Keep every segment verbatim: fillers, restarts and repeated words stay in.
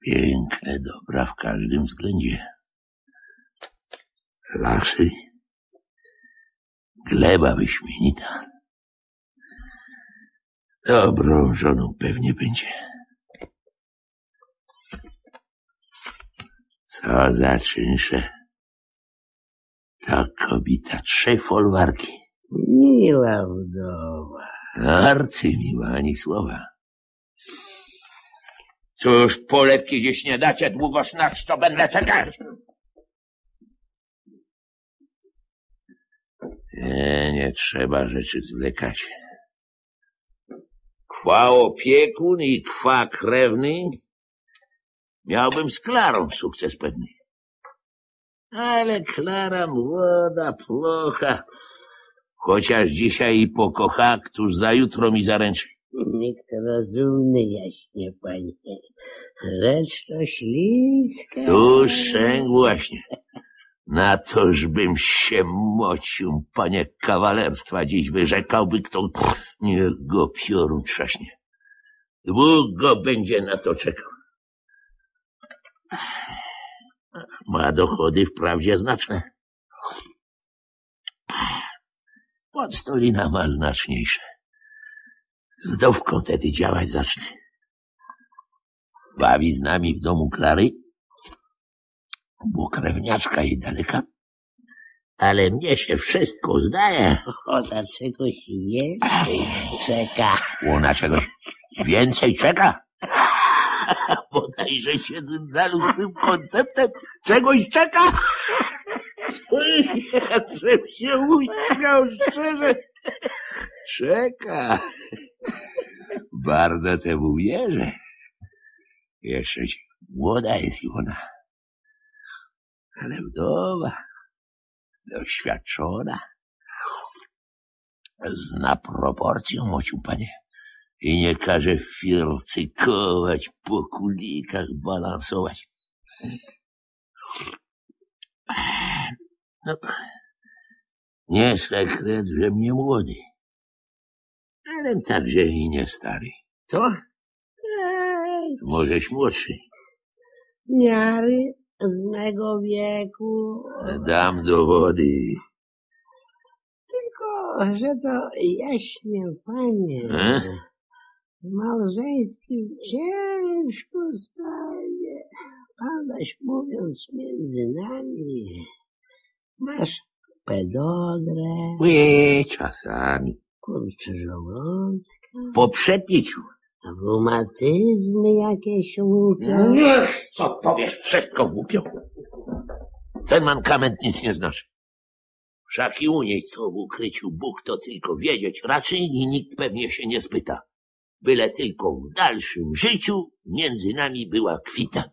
Piękne dobra w każdym względzie. Lasy, gleba wyśmienita. Dobrą żoną pewnie będzie. Co za czynsze. Ta kobita trzy folwarki. Miła wdowa. Arcymiła, ani słowa. Cóż, polewki gdzieś nie dacie, długoż na co będę czekać? Nie, nie trzeba rzeczy zwlekać. Kwa opiekun i kwa krewny miałbym z Klarą sukces pewny. Ale Klara młoda, plocha. Chociaż dzisiaj i pokocha, któż za jutro mi zaręczy. Nikt rozumny, jaśnie, panie. Rzecz to śliska. Duszę właśnie. Na toż bym się mocił, panie kawalerstwa, dziś wyrzekałby, kto niech go piorun trzaśnie. Długo będzie na to czekał. Ma dochody wprawdzie znaczne. Podstolina ma znaczniejsze. Z wdowką wtedy działać zacznę. Bawi z nami w domu Klary, bo krewniaczka jej daleka, ale mnie się wszystko zdaje. Ochota czegoś więcej czeka. Ona czegoś więcej czeka? Bodajże się Dyndalu z tym konceptem czegoś czeka? Żebym się uśmiał szczerze. Czeka. Bardzo temu wierzę. Jeszcze młoda jest i ona. Ale wdowa, doświadczona. Zna proporcję, mociu, panie. I nie każe fircykować, po kulikach balansować. No, nie sekret, że mnie młody, ale także i nie stary. Co? Ej, Możeś młodszy. miary z mego wieku. Dam dowody. Tylko, że to jaśnie, panie. E? W małżeńskim ciężko stanie. Padaś mówiąc między nami. Masz pedogrę, Ły, czasami. kurczę żołądka, Po przepiciu. reumatyzmy jakieś łupią. Niech, co powiesz, wszystko głupio. Ten mankament nic nie znaczy. Wszak i u niej, co w ukryciu Bóg to tylko wiedzieć raczej i nikt pewnie się nie spyta. Byle tylko w dalszym życiu między nami była kwita.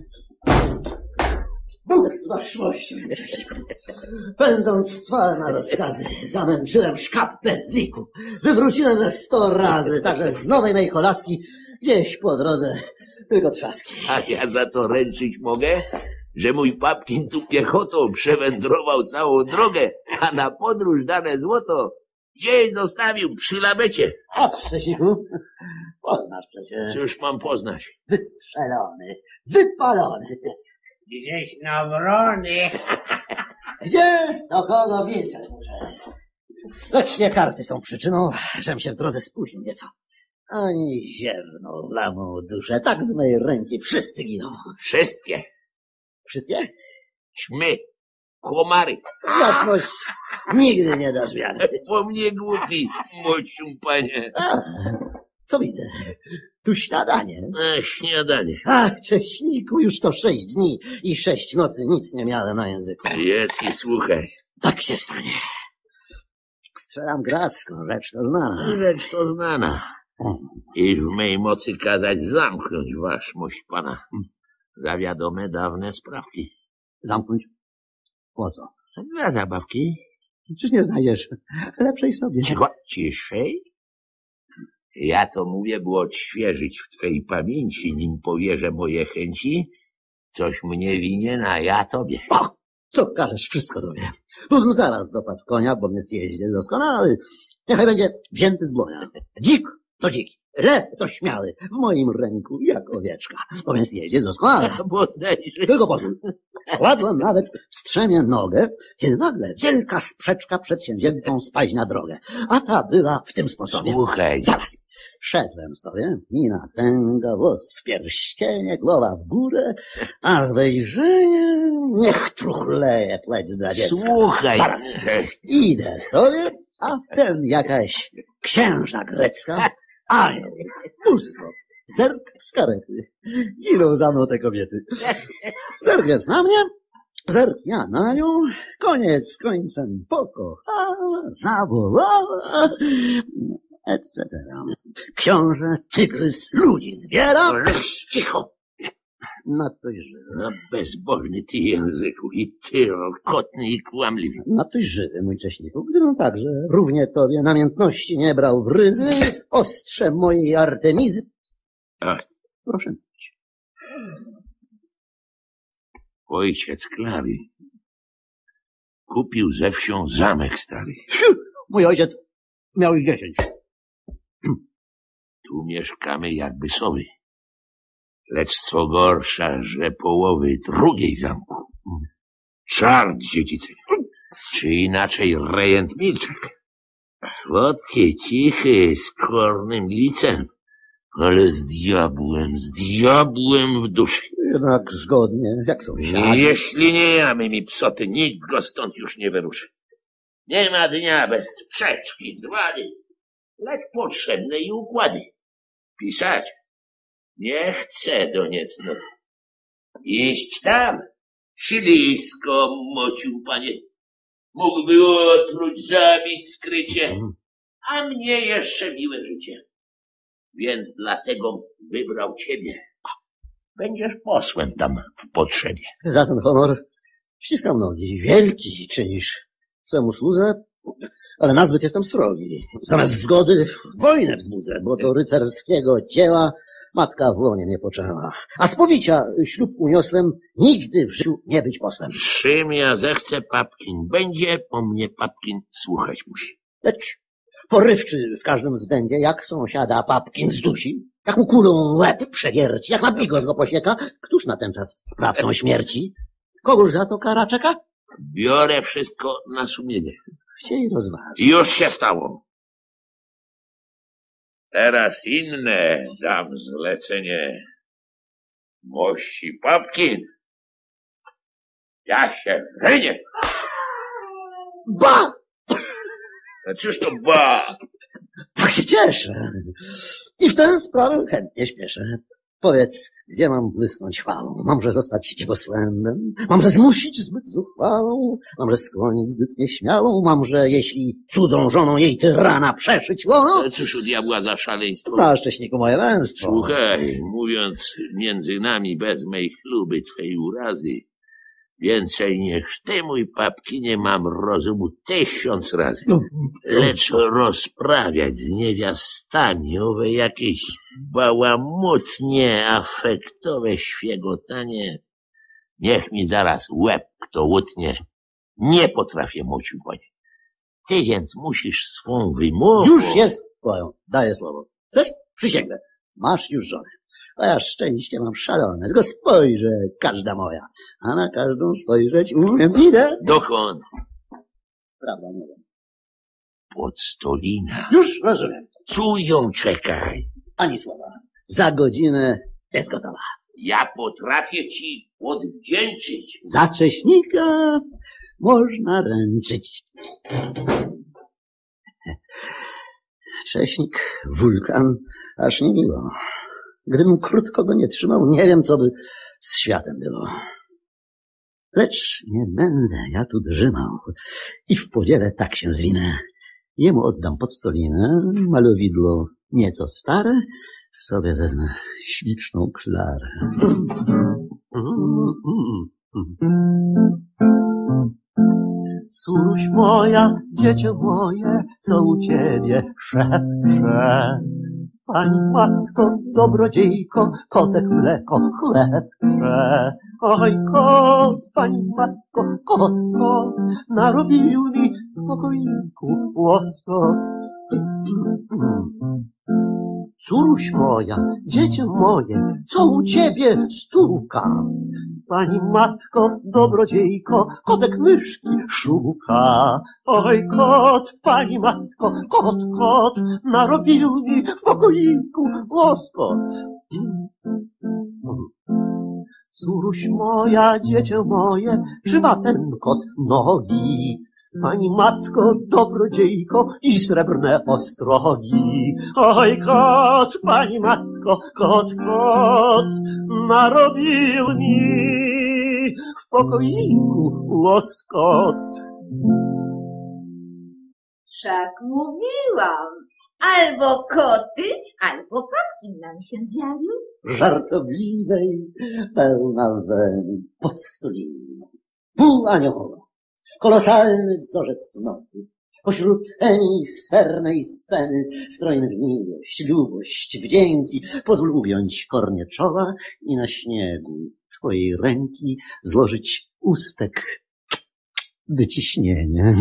Bóg z waszmością, cześć. Pędząc cwale na rozkazy, zamęczyłem szkap bez liku. Wywróciłem ze sto razy, także z nowej mej kolaski gdzieś po drodze tylko trzaski. A ja za to ręczyć mogę, że mój papkin tu piechotą przewędrował całą drogę, a na podróż dane złoto gdzieś zostawił przy labecie. A Szczesiku, poznasz przecież. Cóż mam poznać? Wystrzelony, wypalony. Gdzieś na wrony. Gdzie? Do kogo milczeć muszę. Lecz nie karty są przyczyną, żem się w drodze spóźnił nieco. Ani ziarno dla mą duszę, tak z mojej ręki wszyscy giną. Wszystkie. Wszystkie? Ćmy, komary. Waszmość nigdy nie dasz wiary. Po mnie głupi, mociu panie. A, co widzę? Tu śniadanie. A, śniadanie. A, Cześniku, już to sześć dni i sześć nocy nic nie miałem na języku. Jedz i słuchaj. Tak się stanie. Strzelam gracką, rzecz to znana. Rzecz to znana. I w mej mocy kazać zamknąć waszmość pana. Za wiadome dawne sprawki. Zamknąć? Po co? Dla zabawki. Czyż nie znajdziesz lepszej sobie? Czego? Ciszej? Ja to mówię, by odświeżyć w twej pamięci, nim powierzę moje chęci. Coś mnie winien, a ja tobie. O, co każesz, wszystko zrobię. Bóg zaraz dopadł konia, bo mnie zjeździe doskonały. Niechaj będzie wzięty z błonia. Dzik to dziki. Lew to śmiały, w moim ręku, jak owieczka. Bo więc jedzie doskonale. Bodajże. Tylko pozwól. Wkładłem nawet w strzemię nogę, kiedy nagle wielka sprzeczka przedsięwziętą spaść na drogę. A ta była w tym sposobie. Słuchaj. Zaraz. Szedłem sobie, mina tęga, włos w pierścienie, głowa w górę, a wejrzenie niech truchleje pleć zdradziecka. Słuchaj. Zaraz. Idę sobie, a wtem jakaś księżna grecka, anioł, bóstwo, zerk z karety. Giną za mną te kobiety. Zerknąc na mnie, zerk ja na nią, koniec końcem pokochała, zawołała, et cetera. Książę, tygrys, ludzi zbiera. Leś, cicho. Nadtojżywy. No, bezbożny ty języku i ty rokotny i kłamliwy. Nadtojżywy, mój cześniku, gdybym także równie tobie namiętności nie brał w ryzy, ostrze mojej Artemizy. Ach. Proszę mieć. Ojciec Klary kupił ze wsią zamek stary. Mój ojciec miał ich dziesięć. Tu mieszkamy jakby sowy. Lecz co gorsza, że połowy drugiej zamku. Czart dziedzicy. Czy inaczej rejent Milczek. Słodki, cichy, z kornym licem. Ale z diabłem, z diabłem w duszy. Jednak zgodnie, jak sąsiad. Jeśli nie jamy mi psoty, nikt go stąd już nie wyruszy. Nie ma dnia bez sprzeczki, zwady, lecz potrzebne i układy. Pisać nie chcę do niecnoty. Iść tam, ślisko, mocił panie. Mógłby otruć, zabić skrycie, a mnie jeszcze miłe życie. Więc dlatego wybrał ciebie. Będziesz posłem tam w potrzebie. Za ten honor ściskam nogi. Wielki czynisz swemu słudze, ale nazbyt jestem srogi. Zamiast zgody wojnę wzbudzę, bo do rycerskiego dzieła matka w łonie mnie poczęła. A z powicia ślub uniosłem nigdy w życiu nie być posłem. Czym ja zechcę Papkin będzie, po mnie Papkin słuchać musi. Lecz porywczy w każdym względzie, jak sąsiada Papkin zdusi, jak mu kulą łeb przewierci, jak na bigos go posieka, któż na ten czas sprawcą śmierci? Kogoż za to kara czeka? Biorę wszystko na sumienie. Chciej rozważyć. Już się stało. Teraz inne dam zlecenie. Mości Papkin. Ja się rynię. Ba! A cóż to ba? Tak się cieszę. I w tę sprawę chętnie śpieszę. Powiedz, gdzie mam błysnąć chwałą? Mamże zostać dziwosłębem? Mamże zmusić zbyt zuchwałą? Mamże skłonić zbyt nieśmiałą? Mamże, jeśli cudzą żoną jej tyrana przeszyć łono? Cóż u diabła za szaleństwo? Znasz, cześniku, moje męstwo. Słuchaj, mówiąc między nami bez mej chluby twej urazy, więcej niż ty, mój Papkinie, mam rozumu tysiąc razy. Lecz rozprawiać z niewiastami owe jakieś bałamutnie, afektowe świegotanie, niech mi zaraz łeb kto łutnie. Nie potrafię, mociu panie. Ty więc musisz swą wymową... Już jest twoją, daję słowo. Chcesz? Przysięgnę. Masz już żonę. A ja szczęście mam szalone, tylko spojrzę, każda moja. A na każdą spojrzeć umiem. Idę. Dokąd? Prawda, nie wiem. Pod Stolina. Już rozumiem. Tu ją czekaj. Ani słowa. Za godzinę jest gotowa. Ja potrafię ci odwdzięczyć. Za cześnika można ręczyć. Cześnik, wulkan, aż nie miło. Gdybym krótko go nie trzymał, nie wiem, co by z światem było. Lecz nie będę ja tu drzymał i w podziele tak się zwinę. Jemu oddam podstolinę, malowidło nieco stare, sobie wezmę śliczną Klarę. Córuś moja, dziecię moje, co u ciebie szepcze? Pani matko, dobrodziejko, kotek mleko chlepcze. Oj, kot, pani matko, kot, kot, narobił mi w pokoiku łoskot. Córuś moja, dziecię moje, co u ciebie stuka? Pani matko, dobrodziejko, kotek myszki szuka. Oj, kot, pani matko, kot, kot, narobił mi w pokoiku łoskot. Córuś moja, dziecię moje, czy ma ten kot nogi? Pani matko, dobrodziejko i srebrne ostrogi. Oj, kot, pani matko, kot, kot, narobił mi w pokoiku łoskot. Wszak mówiłam, albo koty, albo papkin nam się zjawił. Żartobliwej, pełna wen, podstoliny. Pół anioła, kolosalny wzorzec nowy. Pośród tej sernej sceny strojnych miłość, lubość, wdzięki. Pozwól ugiąć kornie czoła i na śniegu twojej ręki złożyć ustek wyciśnienie.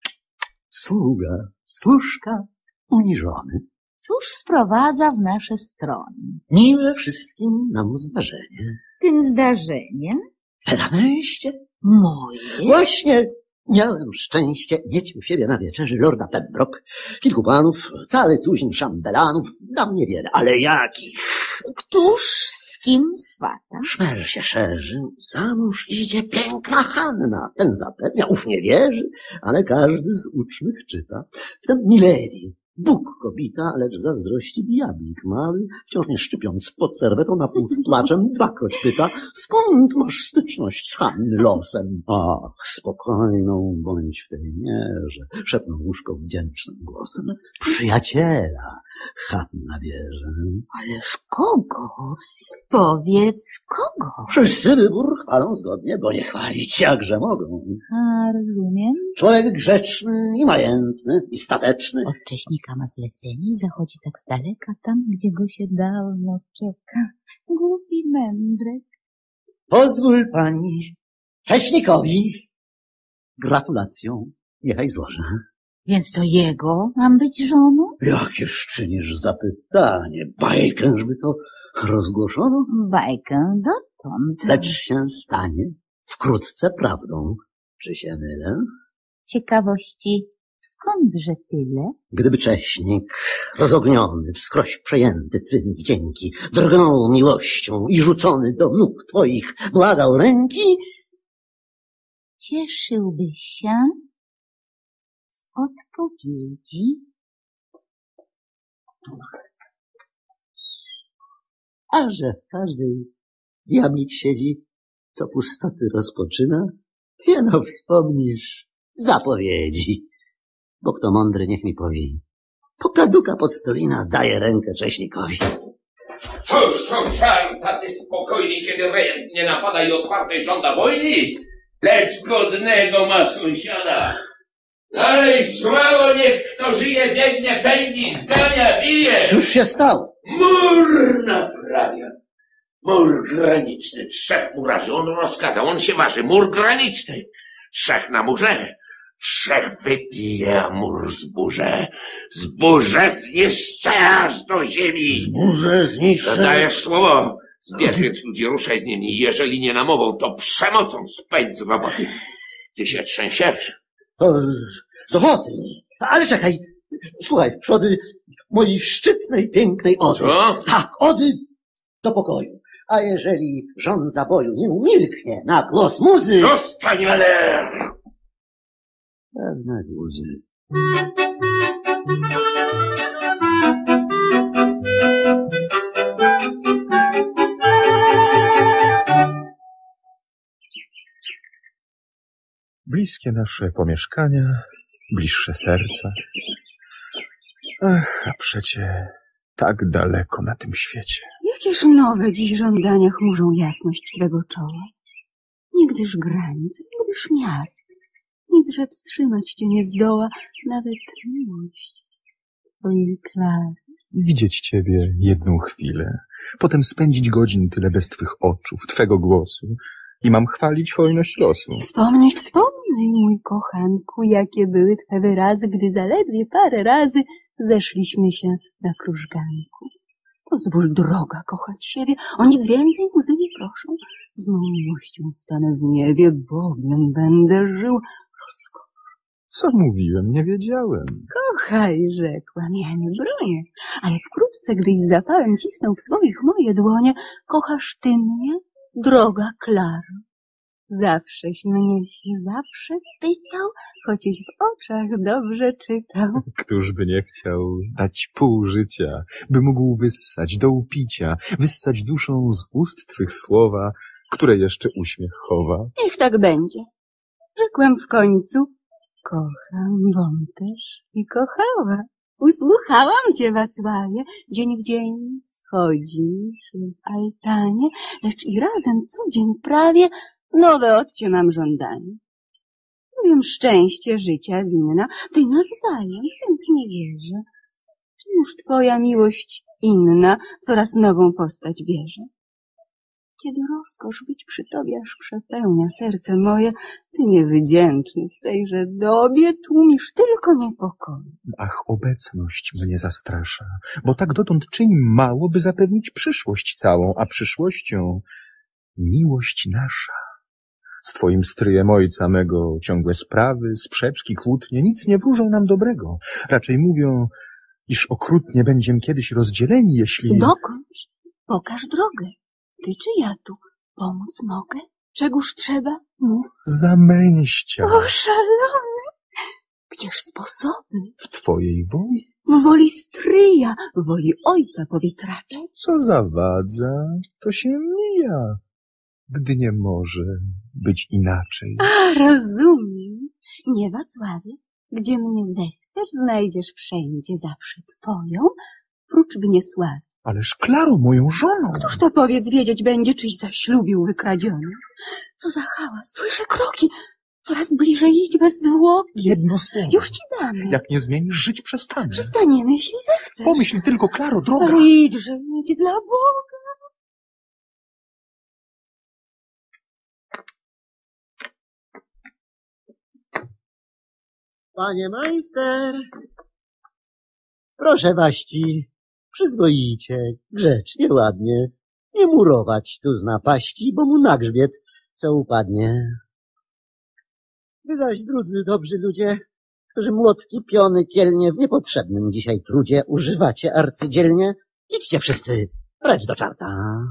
Sługa, służka, uniżony. Cóż sprowadza w nasze strony? Miłe wszystkim nam zdarzenie. Tym zdarzeniem? Pedamyście? Moje? Właśnie miałem szczęście mieć u siebie na wieczerzy lorda Pembroke, kilku panów, cały tuzin szambelanów, dam niewiele, ale jakich? Któż z kim swata? Szmer się szerzy, za mąż idzie piękna Hanna. Ten zapewnia, ów nie wierzy, ale każdy z ucznych czyta. Wtem Milady, Bóg kobita, lecz zazdrości diablik mały, wciąż nie szczypiąc pod serwetą na pół z placzem, dwakroć pyta, skąd masz styczność z Hanny losem? Ach, spokojną bądź w tej mierze, szepnął łóżko wdzięcznym głosem. Przyjaciela Hanna bierze. Ależ kogo? Powiedz kogo? Wszyscy wybór chwalą zgodnie, bo nie chwalić jakże mogą. A, rozumiem. Człowiek grzeczny i majętny i stateczny. Od Cześnika ma zlecenie i zachodzi tak z daleka, tam gdzie go się dawno czeka. Głupi mędrek. Pozwól pani Cześnikowi gratulacją niechaj złożę. Więc to jego mam być żoną? Jakież czynisz zapytanie, bajkężby to rozgłoszono? Bajkę dotąd. Lecz się stanie wkrótce prawdą. Czy się mylę? Ciekawości, skądże tyle? Gdyby Cześnik, rozogniony, wskroś przejęty twym wdzięki, drgnął miłością i rzucony do nóg twoich błagał ręki, Cieszyłbyś się z odpowiedzi? a że w każdej diablik siedzi, co pustoty rozpoczyna, jeno wspomnisz zapowiedzi. Bo kto mądry, niech mi powie. Pokaduka podstolina daje rękę Cześnikowi. Cóż, on sam taty spokojny, kiedy rejent nie napada i otwartej żąda wojny, lecz godnego ma sąsiada. Dalej słało, niech kto żyje, biegnie, pędzi, zgania, bije. Cóż się stało? Mur naprawia. Mur graniczny. Trzech murarzy on rozkazał, on się waży. Mur graniczny. Trzech na murze. Trzech wypije, a mur zburzę. Zburzę zniszczę aż do ziemi. Zburzę, zniszczę. Dajesz słowo. Zbierz więc ludzi, ruszaj z nimi. Jeżeli nie namową, to przemocą spędź z roboty. Ty się trzęsiesz. O, z ochoty. Ale czekaj. Słuchaj, w przody mojej szczytnej, pięknej ody. Co? Ha, ody do pokoju. A jeżeli żądza boju nie umilknie na głos muzy... Zostań, Meller! Pewne guzy. Bliskie nasze pomieszkania, bliższe serca. Ach, a przecie tak daleko na tym świecie. Jakież nowe dziś żądania chmurzą jasność twego czoła. Nigdyż granic, nigdyż miar, nigdyże wstrzymać cię nie zdoła nawet miłość twojej Klary. Widzieć ciebie jedną chwilę, potem spędzić godzin tyle bez twych oczu, twego głosu i mam chwalić hojność losu. Wspomnij, wspomnij, mój kochanku, jakie były twe wyrazy, gdy zaledwie parę razy zeszliśmy się na krużganku. Pozwól, droga, kochać siebie, o nic więcej łzy nie proszę. Z moją miłością stanę w niebie, bowiem będę żył rozkosz. Co mówiłem? Nie wiedziałem. Kochaj, rzekłam, ja nie bronię, ale wkrótce, gdyś z zapałem cisnął w swoich moje dłonie, kochasz ty mnie, droga Klaro. Zawsześ mnie się zawsze pytał, choćś w oczach dobrze czytał. Któż by nie chciał dać pół życia, by mógł wyssać do upicia, wyssać duszą z ust twych słowa, które jeszcze uśmiech chowa. Niech tak będzie. Rzekłem w końcu, kocham, bom też i kochała. Usłuchałam cię, Wacławie, dzień w dzień schodzisz w altanie, lecz i razem co dzień prawie nowe od cię mam żądanie. Wiem, szczęście życia winna, ty nawzajem chętnie wierzę. Czymuż twoja miłość inna coraz nową postać bierze? Kiedy rozkosz być przy tobie aż przepełnia serce moje, ty niewdzięczny w tejże dobie tłumisz tylko niepokój. Ach, obecność mnie zastrasza, bo tak dotąd czyni mało, by zapewnić przyszłość całą, a przyszłością miłość nasza. Z twoim stryjem ojca mego ciągłe sprawy, sprzeczki, kłótnie nic nie wróżą nam dobrego. Raczej mówią, iż okrutnie będziem kiedyś rozdzieleni, jeśli... Dokończ, pokaż drogę. Ty czy ja tu pomóc mogę? Czegóż trzeba? Mów. Zamęścia O, szalony! Gdzież sposoby? w twojej woli. W woli stryja, w woli ojca powiedz raczej. Co zawadza, to się mija, gdy nie może być inaczej. A, rozumiem. Nie, Wacławie, gdzie mnie zechcesz, znajdziesz wszędzie zawsze twoją, prócz Wniesławy. Ależ Klaro, moją żoną! Któż to powiedz wiedzieć będzie, czyś zaślubił wykradziony? Co za hałas, słyszę kroki, coraz bliżej idź bez zwłoki. Jedno słowo. Już ci damy. Jak nie zmienisz, żyć przestanę. Przestaniemy, jeśli zechcesz. Pomyśl tylko, Klaro, droga! Ale idźże, idź dla Boga. Panie majster, proszę waści, przyzwoicie, grzecznie, ładnie, nie murować tu z napaści, bo mu na grzbiet co upadnie. Wy zaś, drudzy, dobrzy ludzie, którzy młotki, piony, kielnie w niepotrzebnym dzisiaj trudzie używacie arcydzielnie, idźcie wszyscy precz do czarta.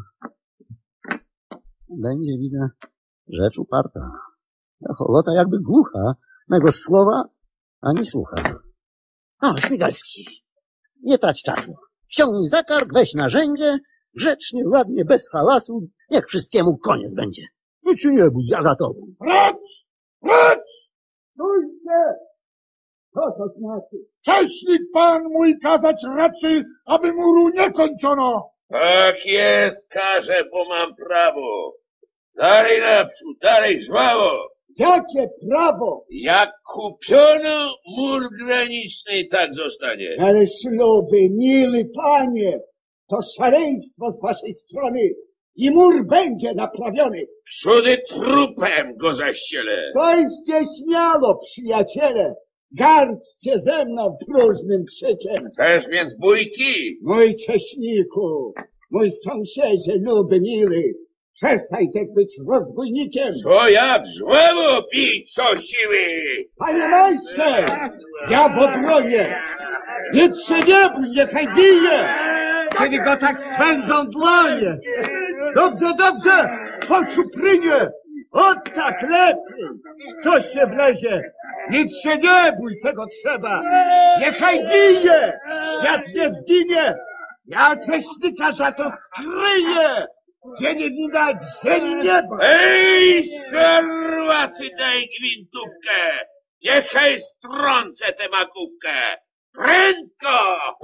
Będzie, widzę, rzecz uparta. Ta hołota jakby głucha, mego słowa ani słucha. A, Śmigalski, nie trać czasu. Ściągnij zakark, weź narzędzie, grzecznie, ładnie, bez hałasu, niech wszystkiemu koniec będzie. Nic się nie bój, ja za tobą. Precz! Precz! Stójcie! Co to znaczy? Cześnik pan mój kazać raczy, aby muru nie kończono! Tak jest, każę, bo mam prawo. Dalej naprzód, dalej żwawo. Jakie prawo? Jak kupiono mur graniczny, tak zostanie. Ale śluby, miły panie, to szaleństwo z waszej strony i mur będzie naprawiony. Wszudy trupem go zaścielę. Kończcie śmiało, przyjaciele, gardźcie ze mną próżnym krzykiem. Chcesz więc bójki? Mój cześniku, mój sąsiedzie, luby, miły, przestań tak być rozbójnikiem. Co jak żwawo pić, co siły. Panie majster, ja w obronie. Nic się nie bój, niechaj bije, kiedy go tak swędzą dłonie. Dobrze, dobrze, po czuprynie. O tak lepiej. Coś się wlezie. Nic się nie bój, tego trzeba. Niechaj bije, świat nie zginie. Ja cześnika za to skryję. Gdzie nie widać ziemi nieba. Ej, serwacy, daj gwintówkę. Niechaj strącę tę makówkę. Prędko!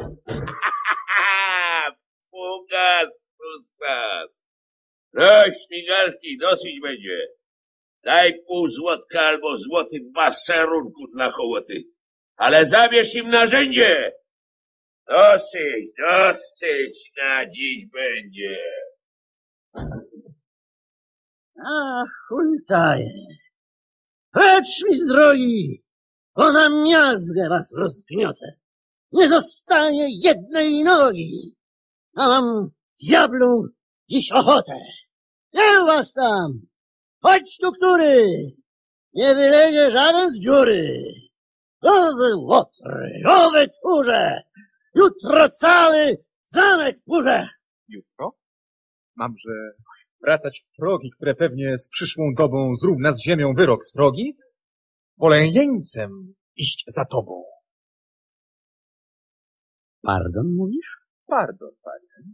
Fugas, pustas. No, Śmigalski, dosyć będzie. Daj pół złotka albo złoty baserunku dla hołoty. Ale zabierz im narzędzie. Dosyć, dosyć na dziś będzie. Ach, hultaje. Precz mi z drogi, bo na miazgę was rozgniotę. Nie zostanie jednej nogi. a mam diablu dziś ochotę. Nie was tam! Chodź tu który! Nie wylezie żaden z dziury! Owy łotry, owy tchórze! Jutro cały zamek w górze! Jutro? Mamże wracać w progi, które pewnie z przyszłą dobą zrówna z ziemią wyrok srogi? Wolę jeńcem iść za tobą. Pardon mówisz? Pardon, panie.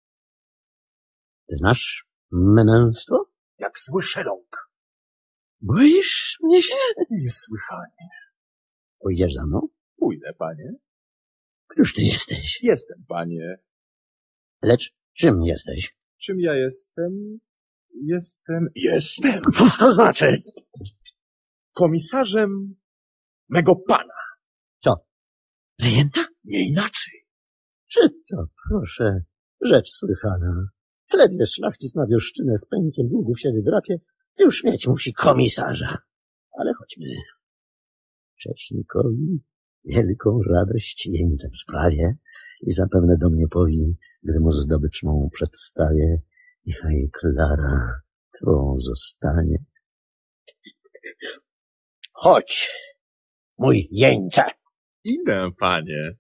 Znasz męstwo? Jak zły szeląg. Boisz mnie się? Niesłychanie. Pójdziesz za mną? Pójdę, panie. Któż ty jesteś? Jestem, panie. Lecz czym jesteś? Czym ja jestem? Jestem... Jestem! Cóż to znaczy? Komisarzem mego pana. Co? Rejenta? Nie inaczej. Czy to, proszę, rzecz słychana. Ledwie szlachcic na wioszczynę z pękiem długów się wydrapie, już mieć musi komisarza. Ale chodźmy. Cześnikowi wielką radość jeńcem sprawię i zapewne do mnie powi, gdy mu zdobycz mą przedstawię. Niechaj Klara twą zostanie. Chodź, mój jeńcze. Idę, panie.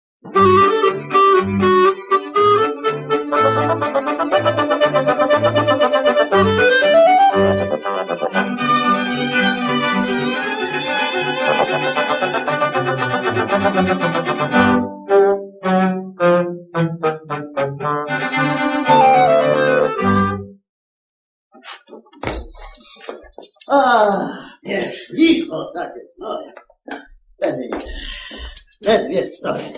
A, wiesz, licho takie stoję. Ledwie, ledwie stoję.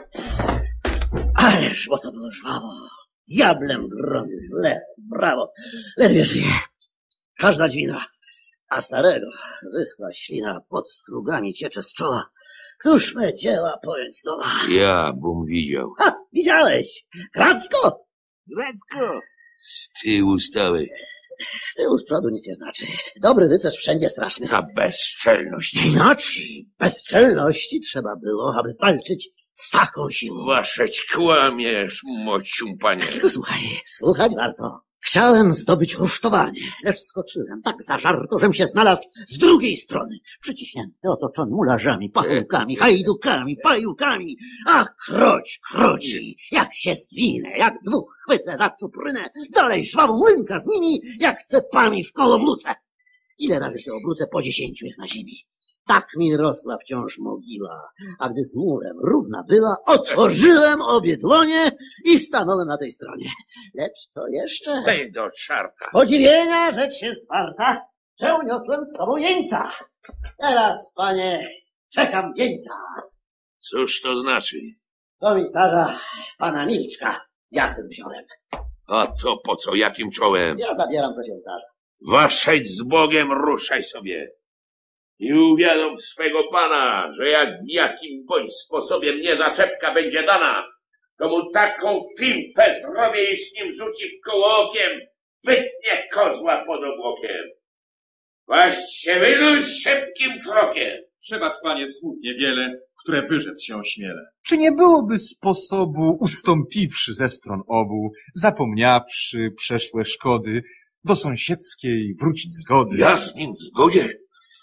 Ależ, bo to było żwawo. Diablem gromił, lewo, brawo. Ledwie żyje. Każda dźwina. A starego wyschła ślina pod strugami ciecze z czoła. Któż me dzieła pojąć zdoła? Ja, bum widział. Ha, widziałeś? Kracko? Grecko! Z tyłu stałeś. Z tyłu, z przodu nic nie znaczy. Dobry rycerz wszędzie straszny. Ta bezczelność. Inaczej, bezczelności trzeba było, aby walczyć z taką siłą. Waszeć kłamiesz, mocium panie. Tylko słuchaj, słuchać warto. Chciałem zdobyć rusztowanie, lecz skoczyłem tak zażarto, żem się znalazł z drugiej strony. Przyciśnięty, otoczony mularzami, pachołkami, hajdukami, pajukami. A kroć, kroci, jak się zwinę, jak dwóch chwycę za czuprynę, dalej żwawą łynka z nimi, jak cepami w koło mluce. Ile razy się obrócę, po dziesięciu jak na ziemi. Tak mi rosła wciąż mogiła, a gdy z murem równa była, otworzyłem obie dłonie i stanąłem na tej stronie. Lecz co jeszcze? Daj do czarta. Podziwienia rzecz jest warta, że uniosłem z sobą jeńca. Teraz, panie, czekam jeńca. Cóż to znaczy? Komisarza pana Milczka jasem wziąłem. A to po co, jakim czołem? Ja zabieram, co się zdarza. Waszeć z Bogiem, ruszaj sobie. I uwiadom swego pana, że jak jakim bądź sposobem nie zaczepka będzie dana, to mu taką fintę zrobię, iż nim rzuci koło okiem, wytnie kozła pod obłokiem. Waść się wyluź szybkim krokiem. Przebacz, panie, słów niewiele, które wyrzec się ośmielę. Czy nie byłoby sposobu, ustąpiwszy ze stron obu, zapomniawszy przeszłe szkody, do sąsiedzkiej wrócić zgody? Ja z nim w zgodzie.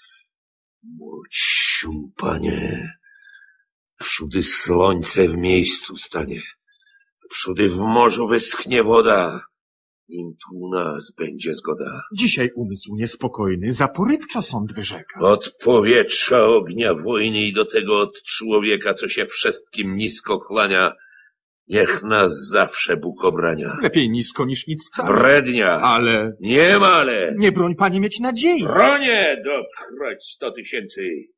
Mocium, panie, wprzódy słońce w miejscu stanie, wprzódy w morzu wyschnie woda, nim tu u nas będzie zgoda. Dzisiaj umysł niespokojny, zaporywczo sąd wyrzeka. Od powietrza, ognia, wojny i do tego od człowieka, co się wszystkim nisko kłania, niech nas zawsze Bóg obrania. Lepiej nisko niż nic wcale. Brednia, Ale nie male. nie broń, panie, mieć nadziei. Bronie dokroć sto tysięcy.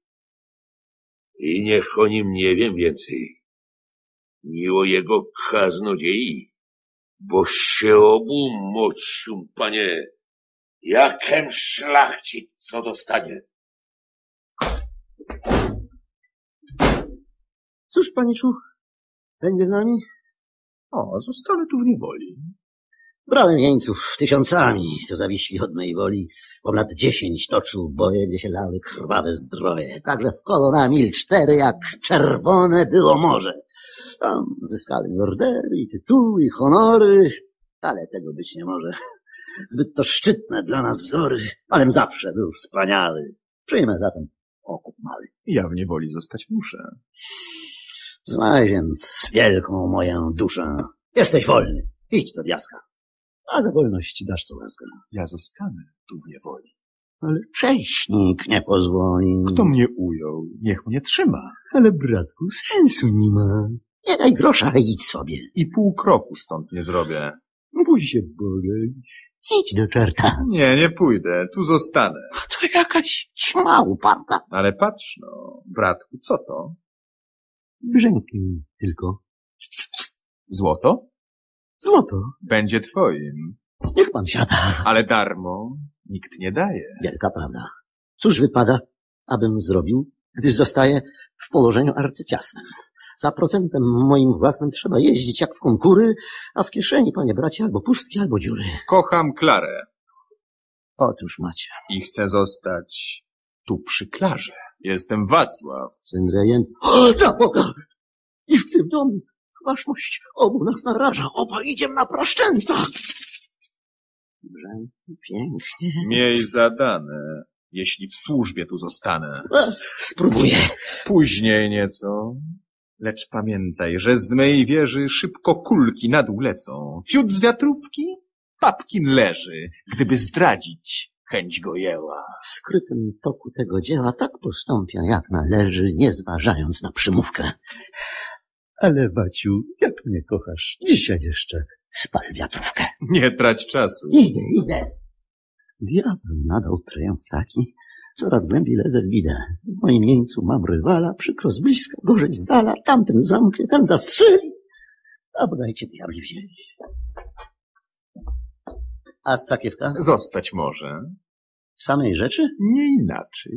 I niech o nim nie wiem więcej, ni o jego kaznodziei, bo się obu mocium, panie, jakem szlachcic co dostanie. Cóż, paniczu, będzie z nami? O, zostanę tu w niewoli. Brałem jeńców tysiącami, co zawiśli od mej woli. Po lat dziesięć toczył boje, gdzie się lały krwawe zdroje. Także w koło na mil cztery, jak czerwone było morze. Coś tam, zyskali ordery i tytuły, i honory, ale tego być nie może. Zbyt to szczytne dla nas wzory, alem zawsze był wspaniały. Przyjmę zatem okup mały. Ja w niewoli zostać muszę. Znaj więc wielką moją duszę. Jesteś wolny, idź do diaska, a za wolność dasz co łaska. Ja zostanę tu w niewoli. Ale cześnik nie pozwoli. Kto mnie ujął, niech mnie trzyma. Ale bratku, sensu nie ma. Nie daj grosza, idź sobie. I pół kroku stąd nie zrobię. Bój się Boga. Idź do czerta. Nie, nie pójdę, tu zostanę. To jakaś ćma uparta. Ale patrz no, bratku, co to? Brzęki tylko. Złoto? Złoto. Będzie twoim. Niech pan siada. Ale darmo nikt nie daje. Wielka prawda. Cóż wypada, abym zrobił, gdyż zostaję w położeniu arcyciasnym. Za procentem moim własnym trzeba jeździć jak w konkury, a w kieszeni, panie bracie, albo pustki, albo dziury. Kocham Klarę Otóż macie. i chcę zostać tu przy Klarze. Jestem Wacław. Syn rejent. O, dla Boga! I w tym domu waszmość obu nas naraża. Oba idziemy na proszczęta. Brzęki pięknie. Miej zadane, jeśli w służbie tu zostanę. E, spróbuję. Później nieco. Lecz pamiętaj, że z mej wieży szybko kulki na dół lecą. Fiut z wiatrówki, papkin leży, gdyby zdradzić chęć go jęła. W skrytym toku tego dzieła tak postąpię, jak należy, nie zważając na przymówkę. Ale, Waciu, jak mnie kochasz, dzisiaj jeszcze spal wiatrówkę. Nie trać czasu. Idę, idę. Diabeł nadał triumf taki, coraz głębiej lezę w bidę. W moim jeńcu mam rywala, przykro z bliska, gorzej z dala, tamten zamknie, ten zastrzeli. A bodajcie diabli wzięli. A sakiewka? Zostać może. W samej rzeczy? Nie inaczej.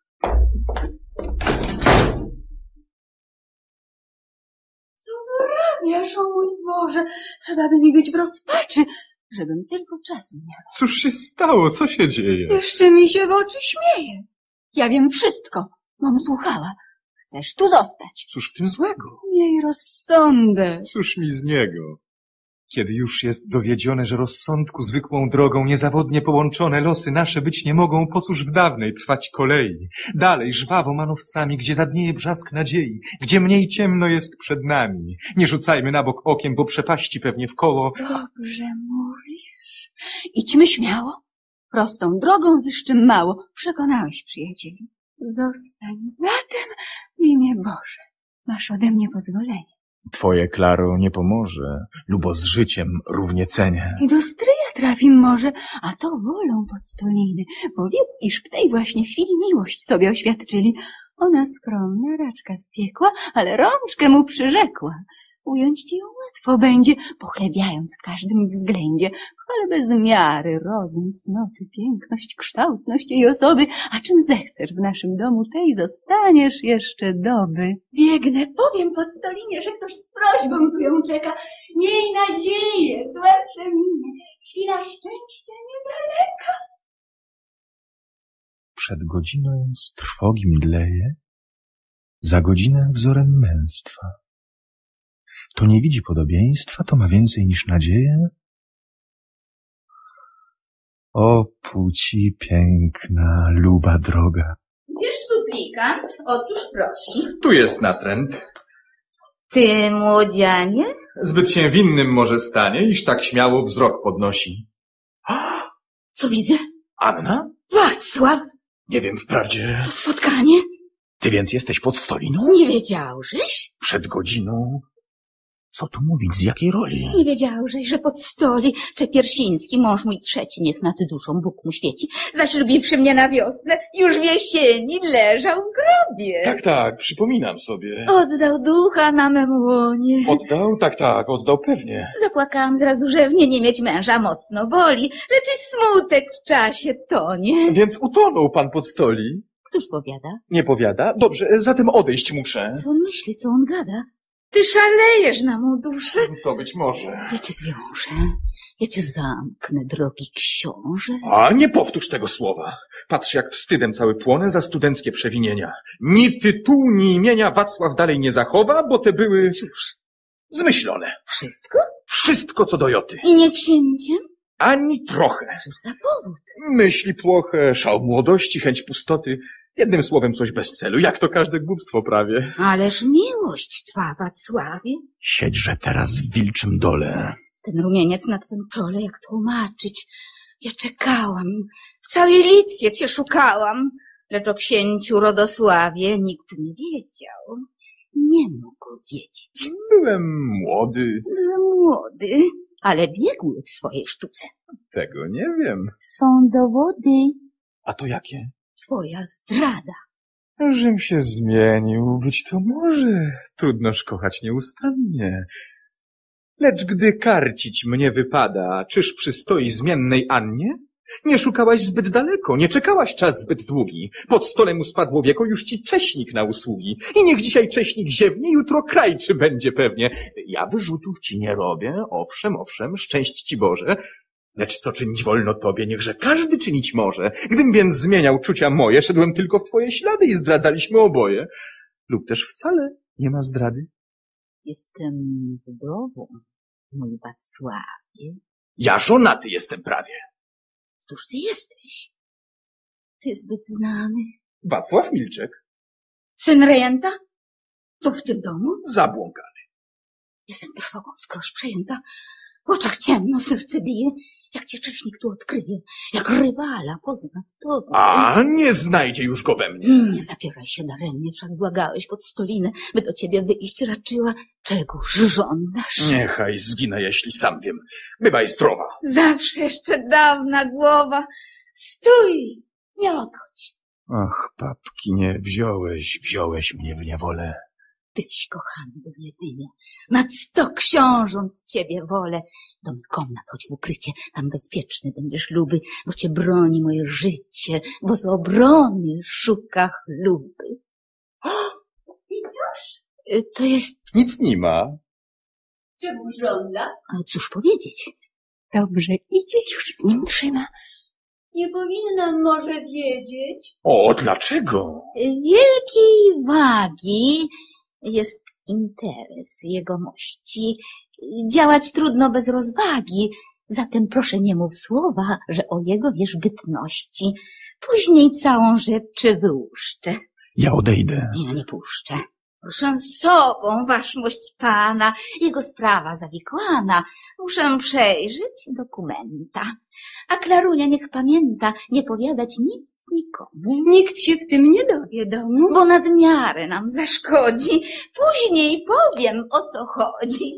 Wiesz, o mój Boże, trzeba by mi być w rozpaczy, żebym tylko czasu miała. Cóż się stało? Co się dzieje? Jeszcze mi się w oczy śmieje. Ja wiem wszystko, mam słuchała. Chcesz tu zostać? Cóż w tym złego? Miej rozsądek. Cóż mi z niego? Kiedy już jest dowiedzione, że rozsądku zwykłą drogą niezawodnie połączone losy nasze być nie mogą, po cóż w dawnej trwać kolei? Dalej żwawo manowcami, gdzie zadnieje brzask nadziei, gdzie mniej ciemno jest przed nami. Nie rzucajmy na bok okiem, bo przepaści pewnie w koło. Dobrze mówisz. Idźmy śmiało. Prostą drogą zyszczym mało. Przekonałeś przyjacieli. Zostań zatem w imię Boże. Masz ode mnie pozwolenie. Twoje, Klaro, nie pomoże, lubo z życiem równie cenię. I do stryja trafi może, a to wolą podstoliny, bo wiedz, iż w tej właśnie chwili miłość sobie oświadczyli. Ona skromna, raczka z piekła, ale rączkę mu przyrzekła. Ująć ci ją łatwo będzie, pochlebiając w każdym względzie. Ale bez miary, rozum, cnoty, piękność, kształtność jej osoby, a czym zechcesz w naszym domu, tej zostaniesz jeszcze doby. Biegnę, powiem pod stolinie, że ktoś z prośbą tu ją czeka. Miej nadzieję, złe minie, chwila szczęścia niedaleka. Przed godziną z trwogi mdleje, za godzinę wzorem męstwa. To nie widzi podobieństwa, to ma więcej niż nadzieję. O płci piękna, luba droga. Gdzież suplikant? O cóż prosi? Tu jest natręt. Ty, młodzianie? Zbyt się winnym może stanie, iż tak śmiało wzrok podnosi. Co widzę? Anna? Wacław, Nie wiem wprawdzie. to spotkanie? Ty więc jesteś pod stoliną? Nie wiedziałżeś? Przed godziną? Co tu mówić, z jakiej roli? Nie wiedziałżeś, że pod stoli Czepiersiński, mąż mój trzeci, niech nad duszą Bóg mu świeci, zaślubiwszy mnie na wiosnę, już w jesieni leżał w grobie. Tak, tak, przypominam sobie. Oddał ducha na mem łonie. Oddał? Tak, tak, oddał pewnie. Zapłakałam zrazu, że w nie nie mieć męża mocno boli, lecz i smutek w czasie tonie. Więc utonął pan pod stoli? Któż powiada? Nie powiada? Dobrze, zatem odejść muszę. Co on myśli, co on gada? Ty szalejesz na mą duszę. To być może. Ja cię zwiążę, ja cię zamknę, drogi książę. A nie powtórz tego słowa. Patrz, jak wstydem cały płonę za studenckie przewinienia. Ni tytułu, ni imienia Wacław dalej nie zachowa, bo te były... Cóż, Zmyślone. Wszystko? Wszystko co do joty. I nie księciem? Ani trochę. Cóż za powód? Myśli płoche, szał młodości, chęć pustoty. Jednym słowem coś bez celu, jak to każde głupstwo prawie. Ależ miłość twa, Wacławie. Siedźże teraz w wilczym dole. Ten rumieniec na twym czole, jak tłumaczyć? Ja czekałam, w całej Litwie cię szukałam, lecz o księciu Rodosławie nikt nie wiedział. Nie mógł wiedzieć. Byłem młody. Byłem młody, ale biegły w swojej sztuce. Tego nie wiem. Są dowody. A to jakie? Twoja zdrada. Żem się zmienił, być to może. Trudnoż kochać nieustannie. Lecz gdy karcić mnie wypada, czyż przystoi zmiennej Annie? Nie szukałaś zbyt daleko, nie czekałaś czas zbyt długi. Pod stole mu spadło wieko, już ci cześnik na usługi. I niech dzisiaj cześnik ziewnie, jutro krajczy będzie pewnie. Ja wyrzutów ci nie robię, owszem, owszem, szczęść ci Boże. Lecz co czynić wolno tobie, niechże każdy czynić może. Gdym więc zmieniał czucia moje, szedłem tylko w twoje ślady i zdradzaliśmy oboje. Lub też wcale nie ma zdrady. Jestem wdową, mój Wacławie. Ja żonaty jestem prawie. Któż ty jesteś? Ty zbyt znany. Wacław Milczek. Syn rejenta? Tu w tym domu? Zabłąkany. Jestem trwogą skroś przejęta. W oczach ciemno, serce bije. Jak cię cześnik tu odkryje, jak rywala pozna w tobie. A, nie znajdzie już go we mnie. Nie zapieraj się daremnie, wszak błagałeś pod stolinę, by do ciebie wyjść raczyła. Czegóż żądasz? Niechaj zginę, jeśli sam wiem. Bywaj zdrowa. Zawsze jeszcze dawna głowa. Stój, nie odchodź. Ach, papki, nie wziąłeś, wziąłeś mnie w niewolę. Tyś kochany był jedynie. Nad sto książąt ciebie wolę. Do mych komnat chodź w ukrycie, tam bezpieczny będziesz luby, bo cię broni moje życie, bo z obrony szuka chluby. I cóż? To jest... Nic nie ma. Czemu żąda? A cóż powiedzieć? Dobrze idzie, już z nim trzyma. Nie powinnam może wiedzieć. O, dlaczego? Wielkiej wagi jest interes jegomości. Działać trudno bez rozwagi, zatem proszę nie mów słowa, że o jego wiesz bytności. Później całą rzecz wyłuszczę. Ja odejdę. Ja nie puszczę. Proszę z sobą, waszmość pana, jego sprawa zawikłana. Muszę przejrzeć dokumenta. A Klarunia niech pamięta, nie powiadać nic nikomu. Nikt się w tym nie dowie domu. Bo nadmiarę nam zaszkodzi. Później powiem, o co chodzi.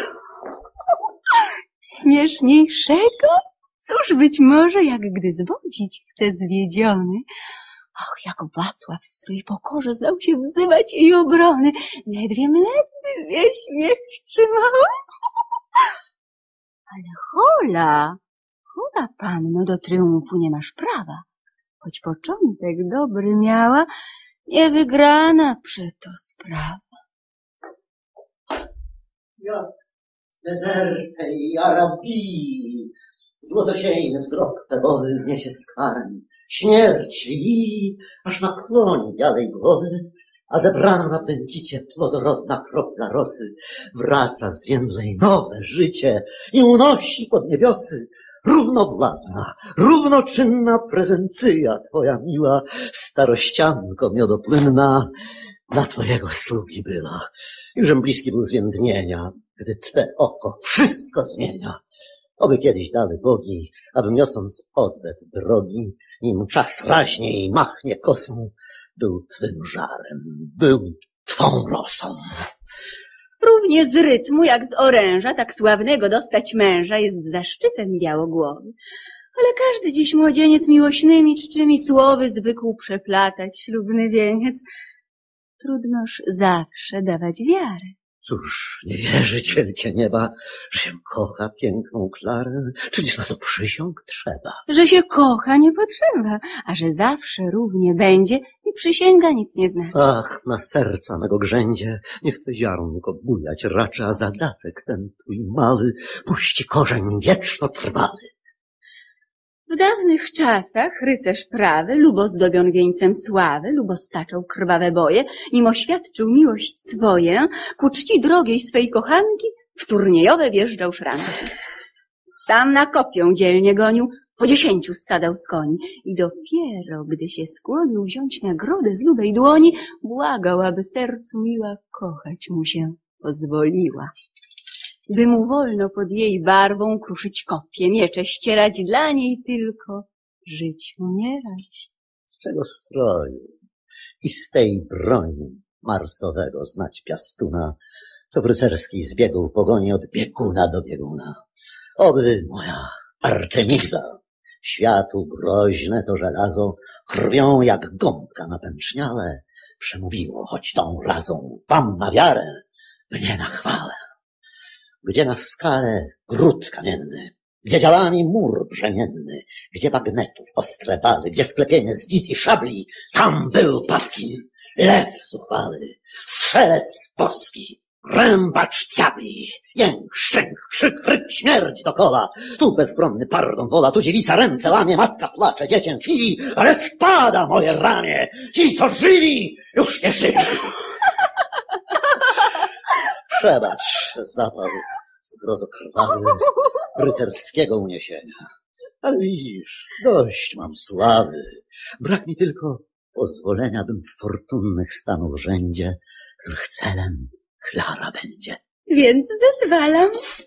Śmieszniejszego? Cóż być może, jak gdy zwodzić chce zwiedziony. Och, jak Wacław w swej pokorze zdał się wzywać jej obrony. Ledwie mledwy śmiech wstrzymała. Ale hola, hola, panno, do triumfu nie masz prawa. Choć początek dobry miała, nie wygrana przeto sprawa. Jak dezertej Arabii, złotosiejny wzrok febowy wniesie skarń, śmierć i aż nakłoni białej głowy, a zebrana na błękicie plodorodna kropla rosy wraca z więdlej nowe życie i unosi pod niebiosy równowładna, równoczynna prezencyja twoja miła, starościanko miodoplynna, dla twojego sługi była. Jużem bliski był zwiędnienia, gdy twe oko wszystko zmienia. Oby kiedyś dali bogi, aby niosąc odwet drogi, nim czas raźniej machnie kosą, był twym żarem, był twą rosą. Równie z rytmu jak z oręża, tak sławnego dostać męża jest zaszczytem białogłowy. Ale każdy dziś młodzieniec miłośnymi czczymi słowy zwykł przeplatać ślubny wieniec. Trudnoż zawsze dawać wiarę. Cóż, nie wierzyć wielkie nieba, że się kocha piękną Klarę, czyliż na to przysiąg trzeba. Że się kocha nie potrzeba, a że zawsze równie będzie i przysięga nic nie znaczy. Ach, na serca mego grzędzie, niech twe ziarnko bujać raczy, a zadatek ten twój mały puści korzeń wieczno trwały. W dawnych czasach rycerz prawy, lubo zdobioń wieńcem sławy, lubo staczał krwawe boje, nim oświadczył miłość swoję, ku czci drogiej swej kochanki w turniejowe wjeżdżał szranki. Tam na kopię dzielnie gonił, po dziesięciu ssadał z koni i dopiero, gdy się skłonił wziąć nagrodę z lubej dłoni, błagał, aby sercu miła kochać mu się pozwoliła. By mu wolno pod jej barwą kruszyć kopie, miecze ścierać, dla niej tylko żyć, umierać. Z tego stroju i z tej broni marsowego znać piastuna, co w rycerskiej zbiegu pogoni od bieguna do bieguna. Oby moja Artemiza, światu groźne to żelazo, krwią jak gąbka napęczniale, przemówiło choć tą razą wam na wiarę, mnie na chwałę. Gdzie na skale gród kamienny, gdzie działami mur brzemienny, gdzie bagnetów ostre baly, gdzie sklepienie z dzid i szabli, tam był Papkin, lew zuchwały, strzelec boski, rębacz diabli, jęk, szczęk, krzyk, ryk, śmierć dokoła. Tu bezbronny pardon wola, tu dziewica ręce łamie, matka płacze, dziecię kwili, ale spada moje ramię. Ci, co żyli, już nie żyli. Przebacz zapał zgrozokrwawy rycerskiego uniesienia. Ale widzisz, dość mam sławy. Brak mi tylko pozwolenia, bym w fortunnych stanął w rzędzie, których celem Klara będzie. Więc zezwalam.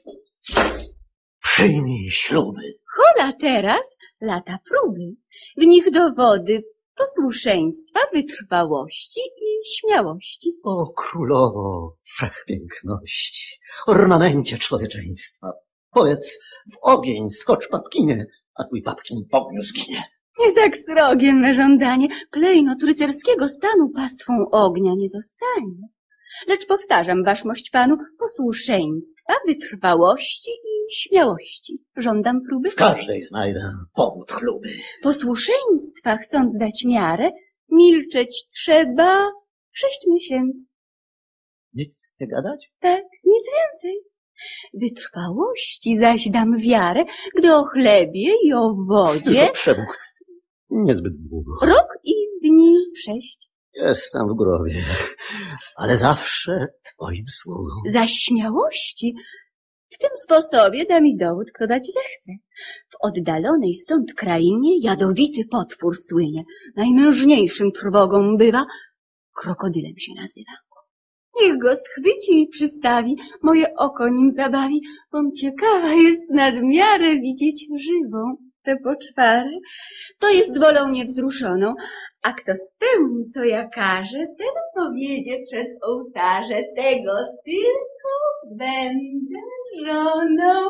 Przyjmij śluby. Hola teraz lata próby. W nich dowody posłuszeństwa, wytrwałości i śmiałości. O królowo wszechpiękności, ornamencie człowieczeństwa, powiedz w ogień skocz Papkinie, a twój Papkin w ogniu zginie. Nie tak srogie me żądanie, klejnot rycerskiego stanu pastwą ognia nie zostanie. Lecz powtarzam, waszmość panu, posłuszeństwa, wytrwałości i śmiałości. Żądam próby. W każdej znajdę powód chluby. Posłuszeństwa, chcąc dać miarę, milczeć trzeba sześć miesięcy. Nic nie gadać? Tak, nic więcej. Wytrwałości zaś dam wiarę, gdy o chlebie i o wodzie... Przebóg, niezbyt długo. Rok i dni sześć. Jestem w grobie, ale zawsze twoim sługą. Zaś śmiałości w tym sposobie da mi dowód, kto dać zechce. W oddalonej stąd krainie jadowity potwór słynie. Najmężniejszym trwogą bywa, krokodylem się nazywa. Niech go schwyci i przystawi, moje oko nim zabawi, bom ciekawa jest nad miarę widzieć żywą tę poczwarę. To jest wolą niewzruszoną, a kto spełni, co ja każę, ten powiedzie przed ołtarze, tego tylko będę żoną.